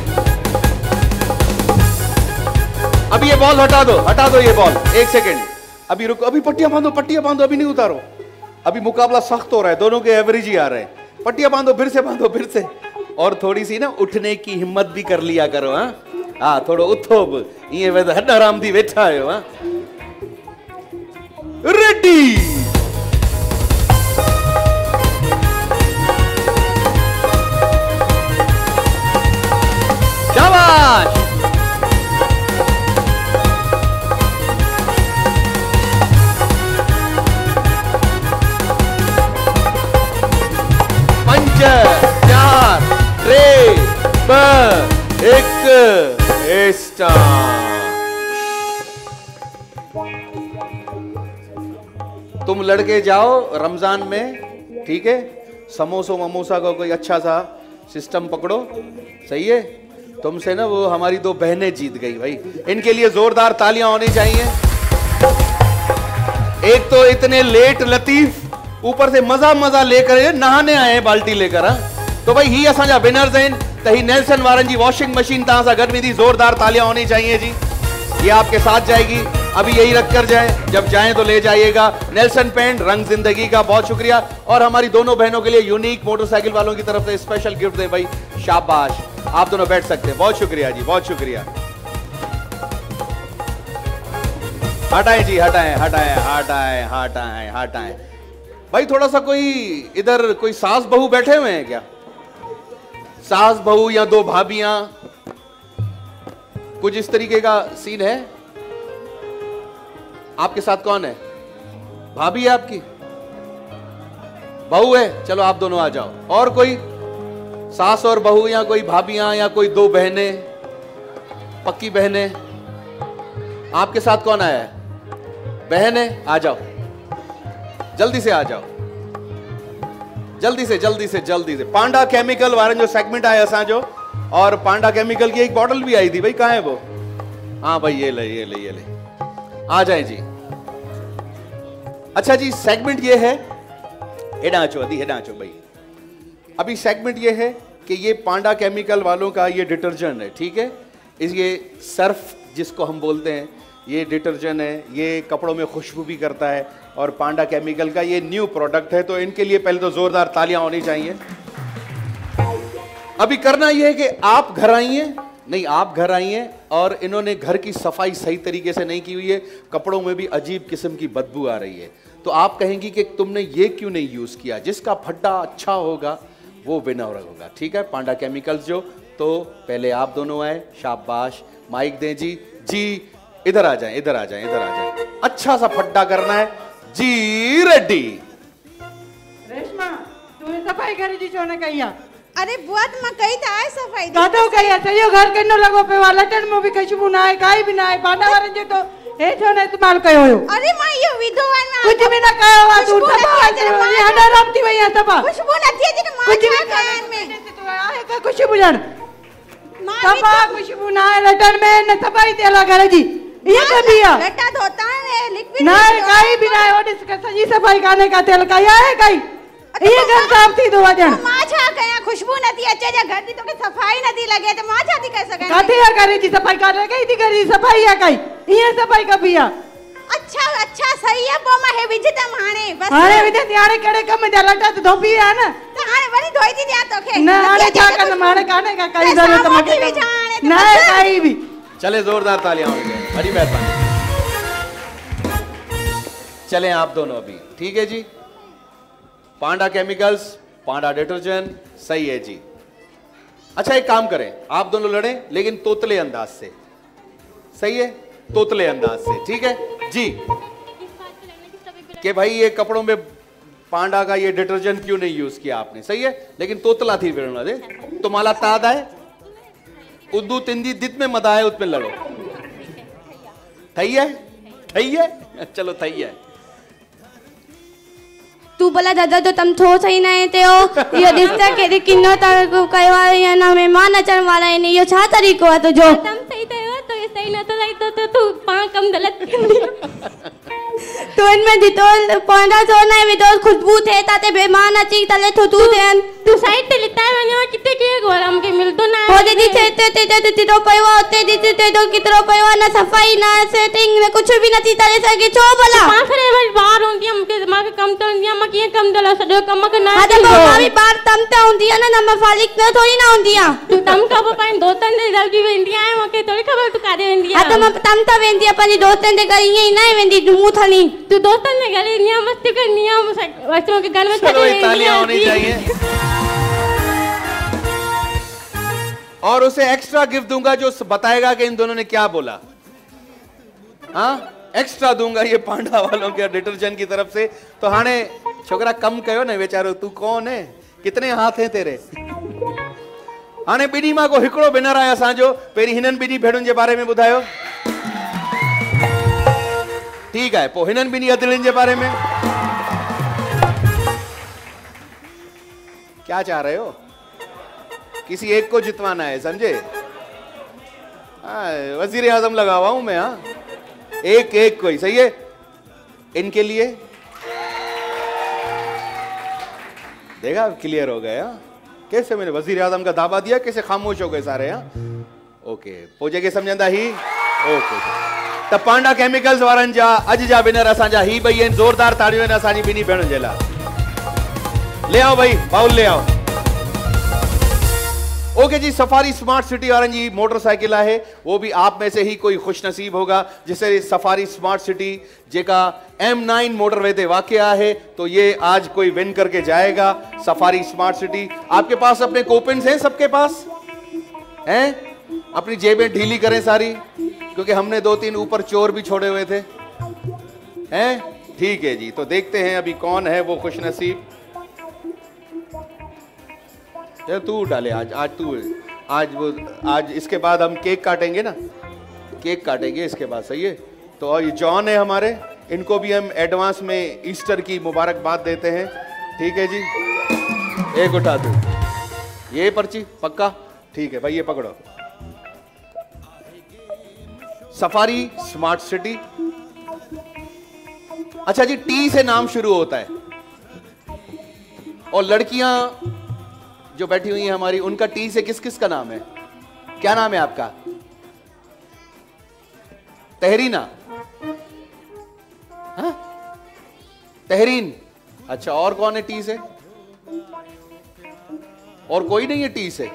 अभी ये बॉल हटा दो, हटा दो ये बॉल। एक सेकेंड, अभी रुको, अभी पट्टियां बांधो, पट्टियां बांधो, अभी नहीं उतारो। अभी मुकाबला सख्त हो रहा है, दोनों के एवरेज ही आ रहे हैं। पट्टियां बांधो, फिर से बांधो, फिर से। और थोड़ी सी ना उठने की हिम्मत भी कर लिया करो। हाँ हाँ, थोड़ो उठो, ये हड आराम दी बैठा है। हाँ रेडी। शाबाश। पंज चार टे ब एक तुम लड़के जाओ रमजान में, ठीक है? समोसो ममोसा का कोई अच्छा सा सिस्टम पकड़ो। सही है? तुमसे ना वो हमारी दो बहनें जीत गई भाई, इनके लिए जोरदार तालियां होनी चाहिए। एक तो इतने लेट लतीफ, ऊपर से मजा मजा लेकर नहाने आए हैं बाल्टी लेकर। तो भाई ही असांजा विनर्स हैं। त ही नेल्सन वारन जी वॉशिंग मशीन तहां सां गॾु थी, जोरदार तालियां होनी चाहिए जी। ये आपके साथ जाएगी, अभी यही रख कर जाए, जब जाएं तो ले जाइएगा। नेल्सन पेंट रंग जिंदगी का बहुत शुक्रिया। और हमारी दोनों बहनों के लिए यूनिक मोटरसाइकिल वालों की तरफ से स्पेशल गिफ्ट दें भाई। शाबाश, आप दोनों बैठ सकते हैं। बहुत शुक्रिया जी, बहुत शुक्रिया। हटाएं जी, हटाएं हटाएं हटाएं हटाएं हटाएं। भाई थोड़ा सा कोई इधर कोई सास बहू बैठे हुए हैं क्या? सास बहू या दो भाभियां, कुछ इस तरीके का सीन है? आपके साथ कौन है? भाभी है आपकी? बहू है? चलो आप दोनों आ जाओ। और कोई सास और बहू या कोई भाभियां या कोई दो बहनें, पक्की बहनें? आपके साथ कौन आया है? बहन है? आ जाओ, जल्दी से आ जाओ, जल्दी से जल्दी से जल्दी से। पांडा केमिकल वारन जो सेगमेंट आहे असांजो, और पांडा केमिकल की एक बॉटल भी आई थी भाई, कहाँ है वो? हाँ भाई ये ले ये ले ये ले आ जाए जी। अच्छा जी, सेगमेंट ये है, हेडाचो अभी हेडाचो भाई। अभी सेगमेंट ये है कि ये पांडा केमिकल वालों का ये डिटर्जेंट है, ठीक है। इस ये सर्फ जिसको हम बोलते हैं, ये डिटर्जेंट है, ये कपड़ों में खुशबू भी करता है और पांडा केमिकल का ये न्यू प्रोडक्ट है, तो इनके लिए पहले तो जोरदार तालियां होनी चाहिए। अभी करना ये है कि आप घर आइए, नहीं आप घर आइए, और इन्होंने घर की सफाई सही तरीके से नहीं की हुई है, कपड़ों में भी अजीब किस्म की बदबू आ रही है, तो आप कहेंगी कि तुमने ये क्यों नहीं यूज किया। जिसका फड्डा अच्छा होगा वो विनर होगा, ठीक है। पांडा केमिकल्स जो, तो पहले आप दोनों आए, शाबाश, माइक दें जी। जी इधर आ जाएं, इधर आ जाएं, इधर आ जाएं, अच्छा सा फड्डा करना है जी। रेडी रेशमा, तूने सफाई करी जी छोने कहिया? अरे बुआ तो मैं कही था आए सफाई का तो कहिया चलियो घर के न लगो पे वाला टन में भी खुशबू ना है, काई भी ना है, पांडा वाले जो तो ए छोने इस्तेमाल कयो हो। अरे मां ये विधवा ना कुछ भी ना कयो वा तू सफा ये हडा रामती भैया सफा खुशबू ना थी जी मां कुछ भी कान में तो आए का खुशबू जण सफा खुशबू ना है लटन में न सफाई तेला करे जी ये का बिया लटा धोता है लिक्विड ना काई भी ना है, और इसका सही सफाई करने का तेल का है काई ये घर साफ थी दो वजन मां छा कया खुशबू नथी अचे जे घर दी तो के सफाई नथी लगे तो मां छा थी कर सके काथे या करे जी सफाई कर गई थी करी सफाई या कई ये सफाई का बिया। अच्छा अच्छा सही है पो मां हे विजता माने बस हाणे विजत याने केड़े कम जा लटा तो धोबी है ना, तो हाणे वरी धोई दी जा तोखे ना हाणे छा कर माने काने का कई जरूरत मके ना काई भी। चले जोरदार तालियां हो जाए, बड़ी मेहरबानी। चलें आप दोनों अभी, ठीक है जी। पांडा केमिकल्स, पांडा डिटर्जेंट, सही है जी। अच्छा एक काम करें, आप दोनों लड़ें लेकिन तोतले अंदाज से, सही है, तोतले अंदाज से, ठीक है जी। कि भाई ये कपड़ों में पांडा का ये डिटर्जेंट क्यों नहीं यूज किया आपने, सही है, लेकिन तोतला थी विरणा दे तुम्हाला ताद है उद्दू तिंदी दित में मदा है उसमें लड़ो। थई है थई है चलो थई है। तू भला दादा तो तम थो सही ना है तेओ यो दिसता के किन्नो ता कयो या ना मेहमान अचण वाला है यो छा तरीको है तुजो? तम सही तो तो ये सही ना तो सही तो तो तू पांच कम गलत कंदी तो इनमें डिटोल पांडा तो ना विदोल खुशबू थे ताते मेहमान अची तले तो तू देन तू साइड ते लिता है वने किते के गोरम के मिल तो ना हो दीदी थे ते ते ते ते तो पयो ते दीदी ते तो कितरो पयो ना सफाई ना सेटिंग में कुछ भी नहीं तले सके छो भला पाखरे वल बाहर होंदी हम के दिमाग कम तो होंदी हम के कम दला सडो कम के ना अरे बाबा भी बाहर तम तो होंदी है ना नम फालिक में थोड़ी ना होंदी है तू तम का पाइन दोस्तन दे जल्दी वेंदी है मके थोड़ी खबर तू कादे वेंदी है हां तो तम तो वेंदी है पर दोस्तन दे कर ये ना वेंदी मुंह थली तू दोस्तन ने गले नियम मस्ती कर नियम बच्चों के घर में चलो तालियां होनी चाहिए। और उसे एक्स्ट्रा गिफ्ट दूंगा जो बताएगा कि इन दोनों ने क्या बोला। हाँ एक्स्ट्रा दूंगा ये पांडा वालों के डिटर्जेंट की तरफ से। तो हाने छोकरा कम कयो ना बेचारो, तू कौन है, कितने हाथ हैं तेरे। हाने बिनी मां को हिकड़ो बिनर आया असांजो, पेरी हिनन बिनी भेड़ुनि जे बारे में बुधायो। ठीक है, पो हिनन बिनी अदलिन जे बारे में क्या चाह रहे हो? किसी एक को जितवाना है, समझे? वजीर आजम लगा हुआ हूं मैं। हाँ एक एक कोई, सही है। इनके लिए देखा क्लियर हो गया कैसे मैंने वजीर आजम का दावा दिया, कैसे खामोश हो गए सारे। हाँ ओके, पोजे के समझंदा ही ओके। त पांडा केमिकल्स वारन जा अज जा विनर असांजा ही भई आहिनि। जोरदार ताड़ियूं आहिनि असांजी ॿिन्ही भेणुनि जे लाइ। ले आओ भाई बाउल ले आओ। ओके जी, सफारी स्मार्ट सिटी वारन जी मोटरसाइकिल है, वो भी आप में से ही कोई खुश नसीब होगा जिसे सफारी स्मार्ट सिटी जेका एम नाइन मोटरवे ते वाक़िया है, तो ये आज कोई विन करके जाएगा सफारी स्मार्ट सिटी। आपके पास अपने कोपिन्स हैं, सबके पास हैं? अपनी जेबें ढीली करें सारी, क्योंकि हमने दो तीन ऊपर चोर भी छोड़े हुए थे। हैं? ठीक है जी, तो देखते हैं अभी कौन है वो खुश नसीब। यार तू डाले आज, आज तू आज वो आज इसके बाद हम केक काटेंगे ना, केक काटेंगे इसके बाद, सही है। तो और ये जॉन है हमारे, इनको भी हम एडवांस में ईस्टर की मुबारकबाद देते हैं। ठीक है जी, एक उठा दो ये पर्ची पक्का। ठीक है भाई, ये पकड़ो। Safari Smart City. अच्छा जी, टी से नाम शुरू होता है और लड़कियां जो बैठी हुई हैं हमारी, उनका टी से किस किस का नाम है? क्या नाम है आपका? तहरीना? हाँ? तहरीन। अच्छा, और कौन है टी से? और कोई नहीं है टी से?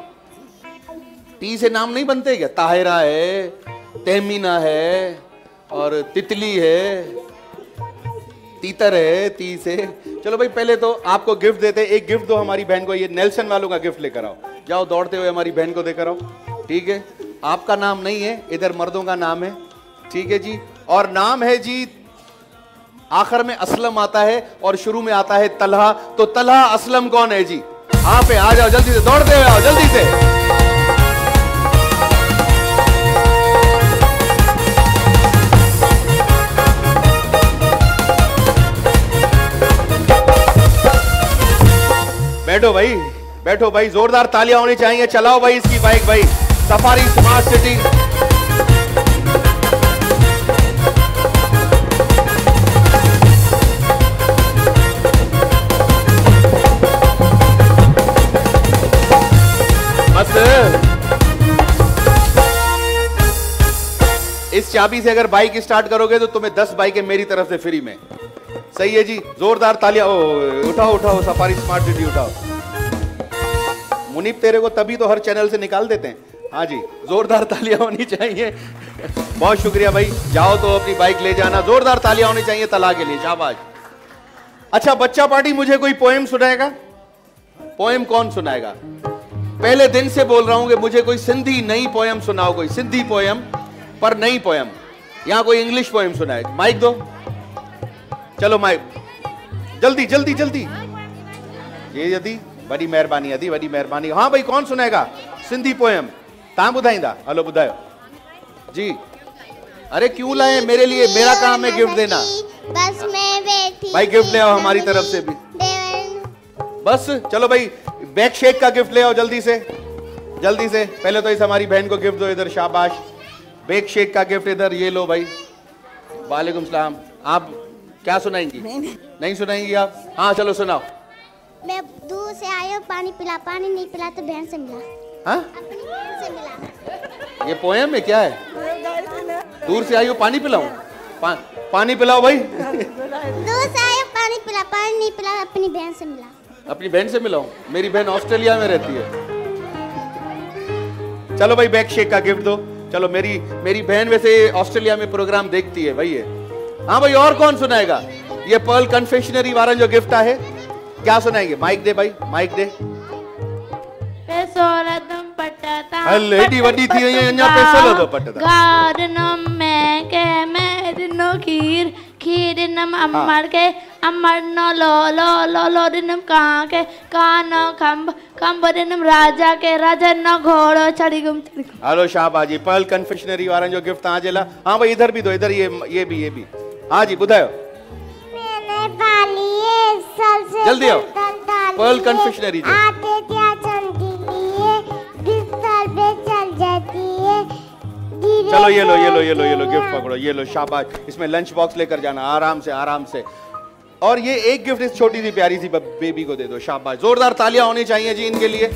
टी से नाम नहीं बनते क्या? ताहिरा है, तहमीना है, और तितली है, तीतर है ती से। चलो भाई, पहले तो आपको गिफ्ट देते। एक गिफ्ट दो हमारी बहन को। ये नेल्सन वालों का गिफ्ट लेकर आओ। जाओ दौड़ते हुए हमारी बहन को देकर आओ। ठीक है, आपका नाम नहीं है, इधर मर्दों का नाम है। ठीक है जी, और नाम है जी, आखिर में असलम आता है और शुरू में आता है तलहा। तो तलहा असलम कौन है जी? आप पे आ जाओ, जल्दी से दौड़ते हुए आओ, जल्दी से। बैठो भाई, बैठो भाई, जोरदार तालियां होनी चाहिए। चलाओ भाई इसकी बाइक भाई, सफारी स्मार्ट सिटी। बस इस चाबी से अगर बाइक स्टार्ट करोगे तो तुम्हें दस बाइकें मेरी तरफ से फ्री में। सही है जी, जोरदार तालियां। उठाओ उठाओ, सफारी स्मार्ट सिटी उठाओ। मुनीब तेरे को तभी तो हर चैनल से निकाल देते हैं। हाँ जी, जोरदार तालियां होनी चाहिए। बहुत शुक्रिया भाई, जाओ तो अपनी बाइक ले जाना। जोरदार तालियां होनी चाहिए तला के लिए, शाबाश। अच्छा, बच्चा पार्टी मुझे कोई पोएम सुनाएगा? पोएम कौन सुनाएगा? पहले दिन से बोल रहा हूं कि मुझे कोई सिंधी नई पोएम सुनाओ, कोई सिंधी पोएम पर नई पोएम। यहां कोई इंग्लिश पोएम सुनाए? माइक दो, चलो माइक, जल्दी जल्दी जल्दी। ये यदि बड़ी मेहरबानी, यदि बड़ी मेहरबानी। हाँ भाई, कौन सुनाएगा सिंधी पोएम? ता बुधाईंदा? हलो बुधायो जी। अरे क्यों लाए मेरे लिए? मेरा काम है गिफ्ट देना। बस मैं बैठी भाई गिफ्ट ले आओ हमारी तरफ से भी। बस चलो भाई, बैक शेक का गिफ्ट ले आओ जल्दी से, जल्दी से। पहले तो इस हमारी बहन को गिफ्ट दो, इधर शाबाश। बैक शेक का गिफ्ट इधर, ये लो भाई। वालेकुम सलाम। आप क्या सुनाएंगी? नहीं, नहीं।, नहीं सुनाएंगी आप? हाँ चलो सुनाओ। मैं दूर से आया, पानी पिला, पानी नहीं पिला तो बहन से मिला। हाँ? अपनी बहन से मिला। ये पोएम है क्या है? दूर से आई हो पानी पिलाऊं? पा, पानी पिलाओ भाई। दूर से आया, पानी पिला, पानी नहीं पिला, अपनी बहन से मिला। अपनी बहन से मिलाऊं? मेरी बहन ऑस्ट्रेलिया में रहती है। चलो भाई, बैक शेक का गिफ्ट दो। चलो, मेरी मेरी बहन वैसे ऑस्ट्रेलिया में प्रोग्राम देखती है भाई ये। हाँ भाई, और कौन सुनाएगा? ये पर्ल कन्फेक्शनरी वाला जो गिफ्ट है, क्या सुनाएंगे? माइक दे भाई, माइक दे। लेडी वड्डी थी अञा पैसो लो पटदा। गार्डनम में के मेरिनो खीर, खीर नम अमर के, अमर नो लो लो लो लो दिनम का के, कानो खंब, खंब दिनम राजा के, राजा नो घोड़ो चढ़ी गुम चढ़ी गुम। हेलो शाहबाजी, पर्ल कन्फेक्शनरी वाला जो गिफ्ट आ जेला। हाँ भाई, इधर भी दो, इधर ये ये भी ये भी। हाँ जी, बुधायो। मैंने पाली है सबसे जल्दी आओ। पर्ल कन्फेक्शनरी जो आते क्या चलती है, बिस्तर पे चल जाती है। चलो ये लो ये लो ये लो ये लो गिफ्ट पकड़ो, ये लो शाबाश। इसमें लंच बॉक्स लेकर जाना आराम से आराम से। और ये एक गिफ्ट इस छोटी सी प्यारी सी बेबी को दे दो, शाबाश। जोरदार तालियां होनी चाहिए जी इनके लिए।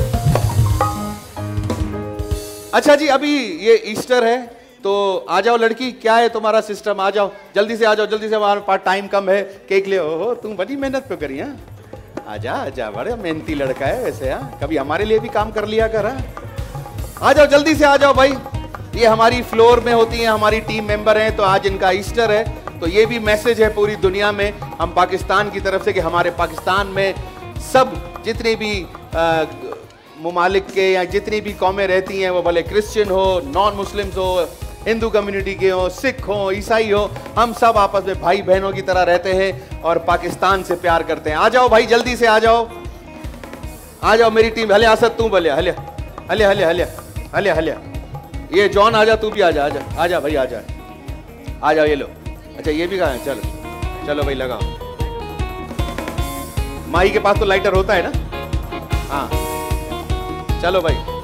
अच्छा जी, अभी ये ईस्टर है तो आ जाओ लड़की, क्या है तुम्हारा सिस्टम? आ जाओ जल्दी से, आ जाओ जल्दी से, हमारे पास टाइम कम है। केक ले। ओहो, तुम बड़ी मेहनत पे करी। हाँ, आजा आजा, बड़ा मेहनती लड़का है वैसे। हाँ, कभी हमारे लिए भी काम कर लिया कर। आ जाओ जल्दी से, आ जाओ भाई। ये हमारी फ्लोर में होती हैं, हमारी टीम मेंबर हैं। तो आज इनका ईस्टर है, तो ये भी मैसेज है पूरी दुनिया में, हम पाकिस्तान की तरफ से, कि हमारे पाकिस्तान में सब जितने भी आ, मुमालिक के या जितनी भी कौमें रहती हैं, वो भले क्रिश्चियन हो, नॉन मुस्लिम्स हो, हिंदू कम्युनिटी के हो, सिख हो, ईसाई हो, हम सब आपस में भाई बहनों की तरह रहते हैं और पाकिस्तान से प्यार करते हैं। आ जाओ भाई, जल्दी से आ जाओ, आ जाओ मेरी टीम। हले असद तू भले, हले हले हले हले हले हले ये जॉन आ जा, तू भी आ जा, आ जा आ जा भाई, आ जा आ जाओ। ये लो। अच्छा, ये भी कहाँ है? चलो चलो भाई, लगाओ। माही के पास तो लाइटर होता है ना? हाँ, चलो भाई।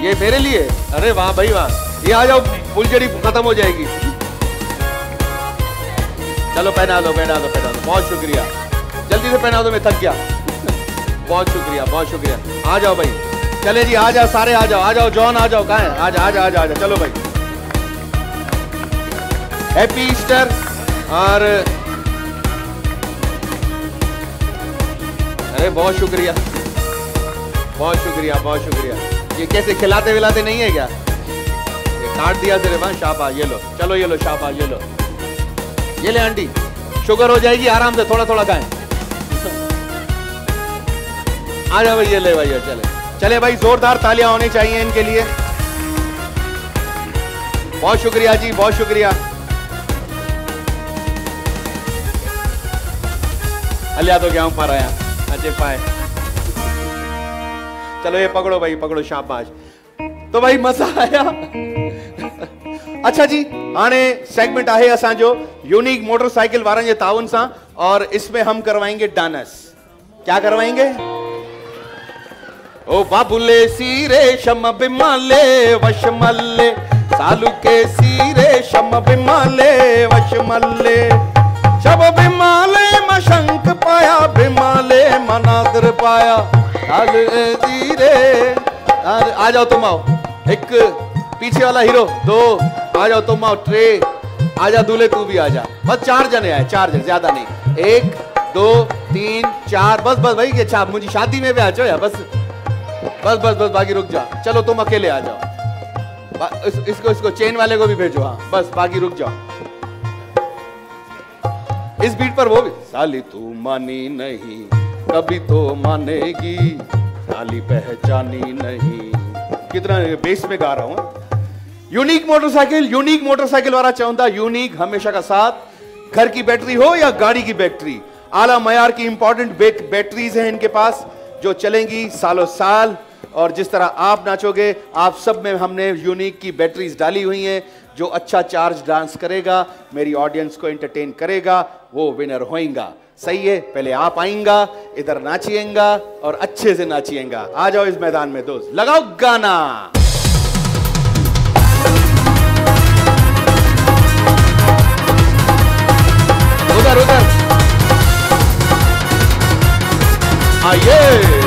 ये मेरे लिए? अरे वाह भाई वाह, ये आ जाओ, फुलझड़ी खत्म हो जाएगी। चलो पहना दो पहना दो पहना दो, बहुत शुक्रिया, जल्दी से पहना दो, मैं थक गया। बहुत शुक्रिया बहुत शुक्रिया, आ जाओ भाई, चले जी, आ जाओ सारे, आ जाओ आ जाओ, जॉन आ जाओ, कहाँ है? आ जाओ आ जाओ आ जाओ, चलो भाई, हैप्पी ईस्टर। और अरे बहुत शुक्रिया बहुत शुक्रिया बहुत शुक्रिया। ये कैसे खिलाते विलाते नहीं है क्या? ये काट दिया सिर्फ, हाँ, शाबाश, ये लो, चलो ये लो, शाबाश, ये लो, ये ले आंटी, शुगर हो जाएगी, आराम से थोड़ा थोड़ा खाएं। आ जाओ भाई, ये ले भाई, ये चले चले भाई, जोरदार तालियां होनी चाहिए इनके लिए। बहुत शुक्रिया जी, बहुत शुक्रिया। अलिया तो क्या पर आया, अजय पाए, चलो ये पकड़ो भाई, पकड़ो, शाबाश। तो भाई मजा आया। अच्छा जी, हाणे सेगमेंट आहे असांजो यूनिक मोटरसाइकिल वारनि जे ताउन सां, और इसमें हम करवाएंगे डांस। क्या करवाएंगे? ओ बाबुले सीरे शम बिमाले वशमल्ले, सालू के सीरे शम बिमाले वशमल्ले, शब बिमाले मशंक पाया, बिमाले मनादर पाया, धीरे। आ जाओ तुम, आओ, एक पीछे वाला हीरो, दो, आ जाओ तुम, आओ, ट्रे, आ जा दूल्हे, तू भी आ जा, बस चार जने आए, चार जने, ज्यादा नहीं, एक दो तीन चार, बस बस भाई, ये छा मुझे शादी में भी आ जाओ यार, बस बस बस बस, बाकी रुक जा, चलो तुम अकेले आ जाओ, इस, इसको इसको चेन वाले को भी भेजो, हाँ बस, बाकी रुक जाओ। इस बीट पर वो भी, साली तू मानी नहीं कभी तो मानेगी, साली पहचानी नहीं, कितना बेस में गा रहा हूं। यूनिक मोटरसाइकिल, यूनिक मोटरसाइकिल वाला चौंदा, यूनिक हमेशा का साथ, घर की बैटरी हो या गाड़ी की बैटरी, आला मयार की इंपॉर्टेंट बैटरीज हैं इनके पास, जो चलेंगी सालों साल। और जिस तरह आप नाचोगे, आप सब में हमने यूनिक की बैटरीज डाली हुई हैं, जो अच्छा चार्ज डांस करेगा, मेरी ऑडियंस को एंटरटेन करेगा, वो विनर होएगा। सही है, पहले आप आएंगा, इधर नाचिएगा और अच्छे से नाचिएगा। आ जाओ इस मैदान में दोस्त, लगाओ गाना। उधर उधर आइए।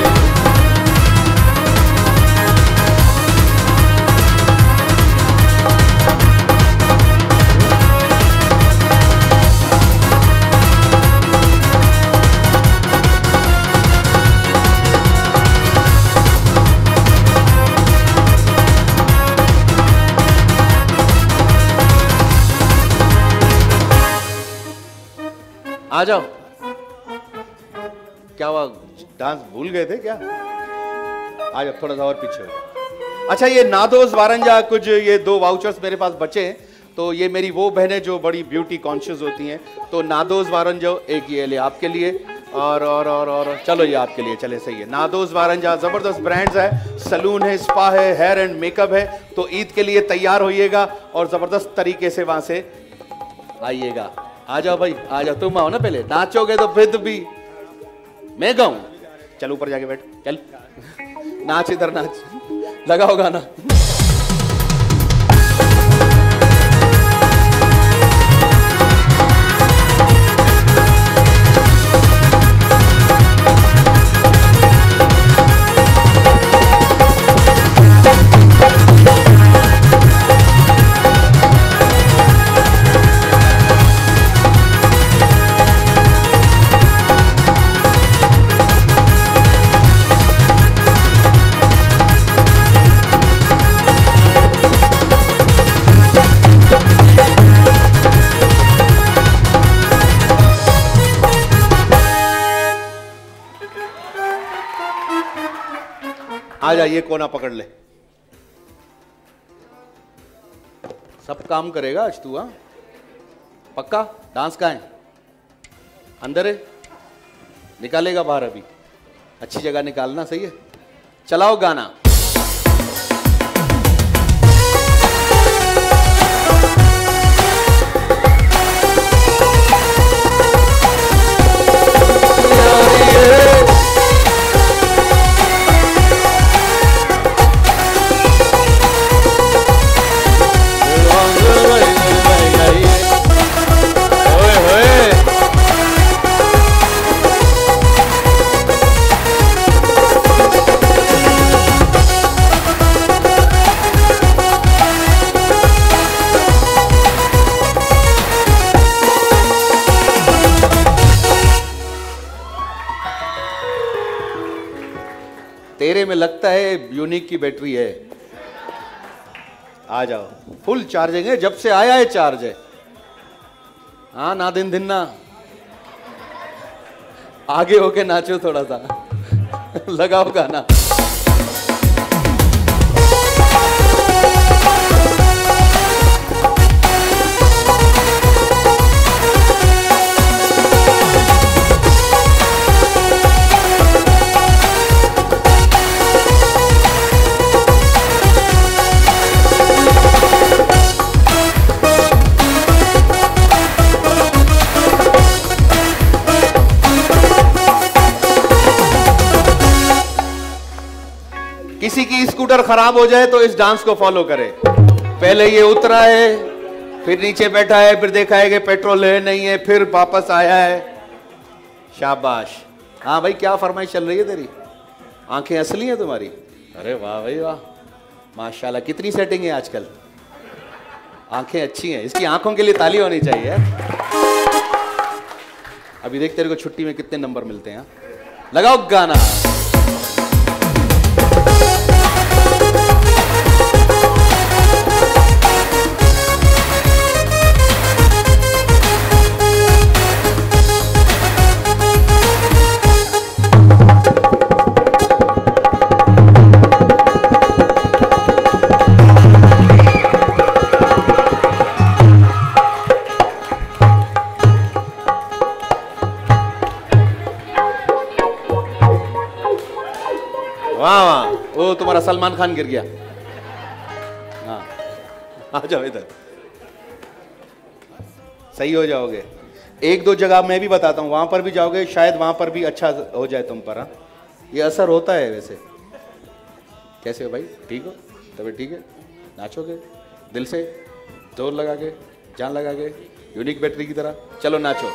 आ जाओ। क्या हुआ, डांस भूल गए थे क्या? आ जाओ, थोड़ा सा और पीछे हो जाओ। अच्छा, ये नादोस वारंजा कुछ ये दो वाउचर्स मेरे पास बचे हैं, तो ये मेरी वो बहनें जो बड़ी ब्यूटी कॉन्शियस होती हैं, तो नादोस वारंजो, एक ये ले आपके लिए, और और और और चलो ये आपके लिए, चले सही है। नादोस वारंजा जबरदस्त ब्रांड्स है, सलून है, स्पा है, हेयर एंड मेकअप है, तो ईद के लिए तैयार होइएगा और जबरदस्त तरीके से वहां से आइएगा। आ जाओ भाई, आ जाओ, तुम आओ ना, पहले नाचोगे तो फिर भी मैं गाऊं। चल ऊपर जाके बैठ, चल नाच, इधर नाच, लगाओ गाना। आ जा, ये कोना पकड़ ले, सब काम करेगा आज तू। हाँ पक्का? डांस कहाँ है? अंदर है, निकालेगा बाहर, अभी अच्छी जगह निकालना। सही है, चलाओ गाना। तेरे में लगता है यूनिक की बैटरी है। आ जाओ, फुल चार्जिंग है, जब से आया है चार्ज है। हाँ ना दिन दिन ना, आगे होके नाचो थोड़ा सा। लगाओ गाना। किसी की स्कूटर खराब हो जाए तो इस डांस को फॉलो करें। पहले ये उतरा है, फिर नीचे बैठा है, फिर देखा है कि पेट्रोल है नहीं है, फिर वापस आया है। शाबाश। हाँ भाई, क्या फरमाइश चल रही है तेरी? आंखें असली हैं तुम्हारी? अरे वाह भाई वाह, माशाल्लाह। कितनी सेटिंग है आजकल? आंखें अच्छी हैं, इसकी आंखों के लिए ताली होनी चाहिए। अभी देख तेरे को छुट्टी में कितने नंबर मिलते हैं। लगाओ गाना। वाह वाह, वो तुम्हारा सलमान खान गिर गया। हाँ, आ जाओ इधर, सही हो जाओगे। एक दो जगह मैं भी बताता हूँ, वहां पर भी जाओगे, शायद वहां पर भी अच्छा हो जाए तुम पर। हाँ, ये असर होता है वैसे। कैसे हो भाई? ठीक हो? तबीयत ठीक है? नाचोगे दिल से, जोर लगा के, जान लगा के, यूनिक बैटरी की तरह? चलो नाचो।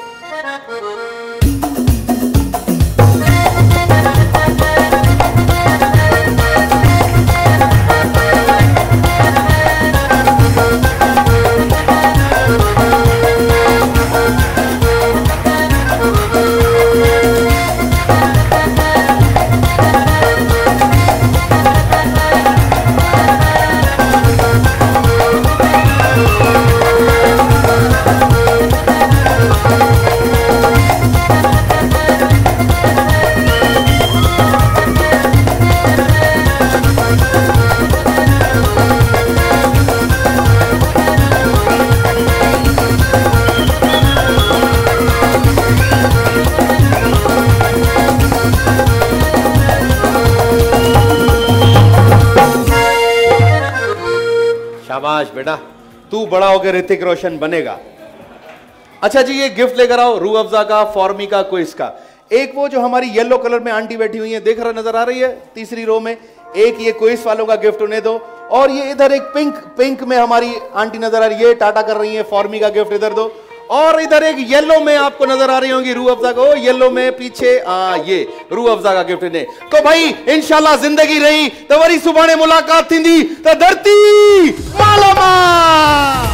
शाबाश बेटा, तू बड़ा होकर ऋतिक रोशन बनेगा। अच्छा जी, ये गिफ्ट लेकर आओ, रूह अफ़ज़ा का, फॉर्मिका क्विज का। एक वो जो हमारी येलो कलर में आंटी बैठी हुई है, देख रहा नजर आ रही है तीसरी रो में, एक ये क्विज वालों का गिफ्ट उन्हें दो। और ये इधर एक पिंक पिंक में हमारी आंटी नजर आ रही है, टाटा कर रही है, फॉर्मिका गिफ्ट इधर दो। और इधर एक येलो में आपको नजर आ रही होंगी रूह अफ़ज़ा को, येलो में पीछे आ, ये रूह अफ़ज़ा का गिफ्ट इन्हें। तो भाई इंशाल्लाह जिंदगी रही तो वरी सुभाणे मुलाकात थींदी तो धरती मालामाल।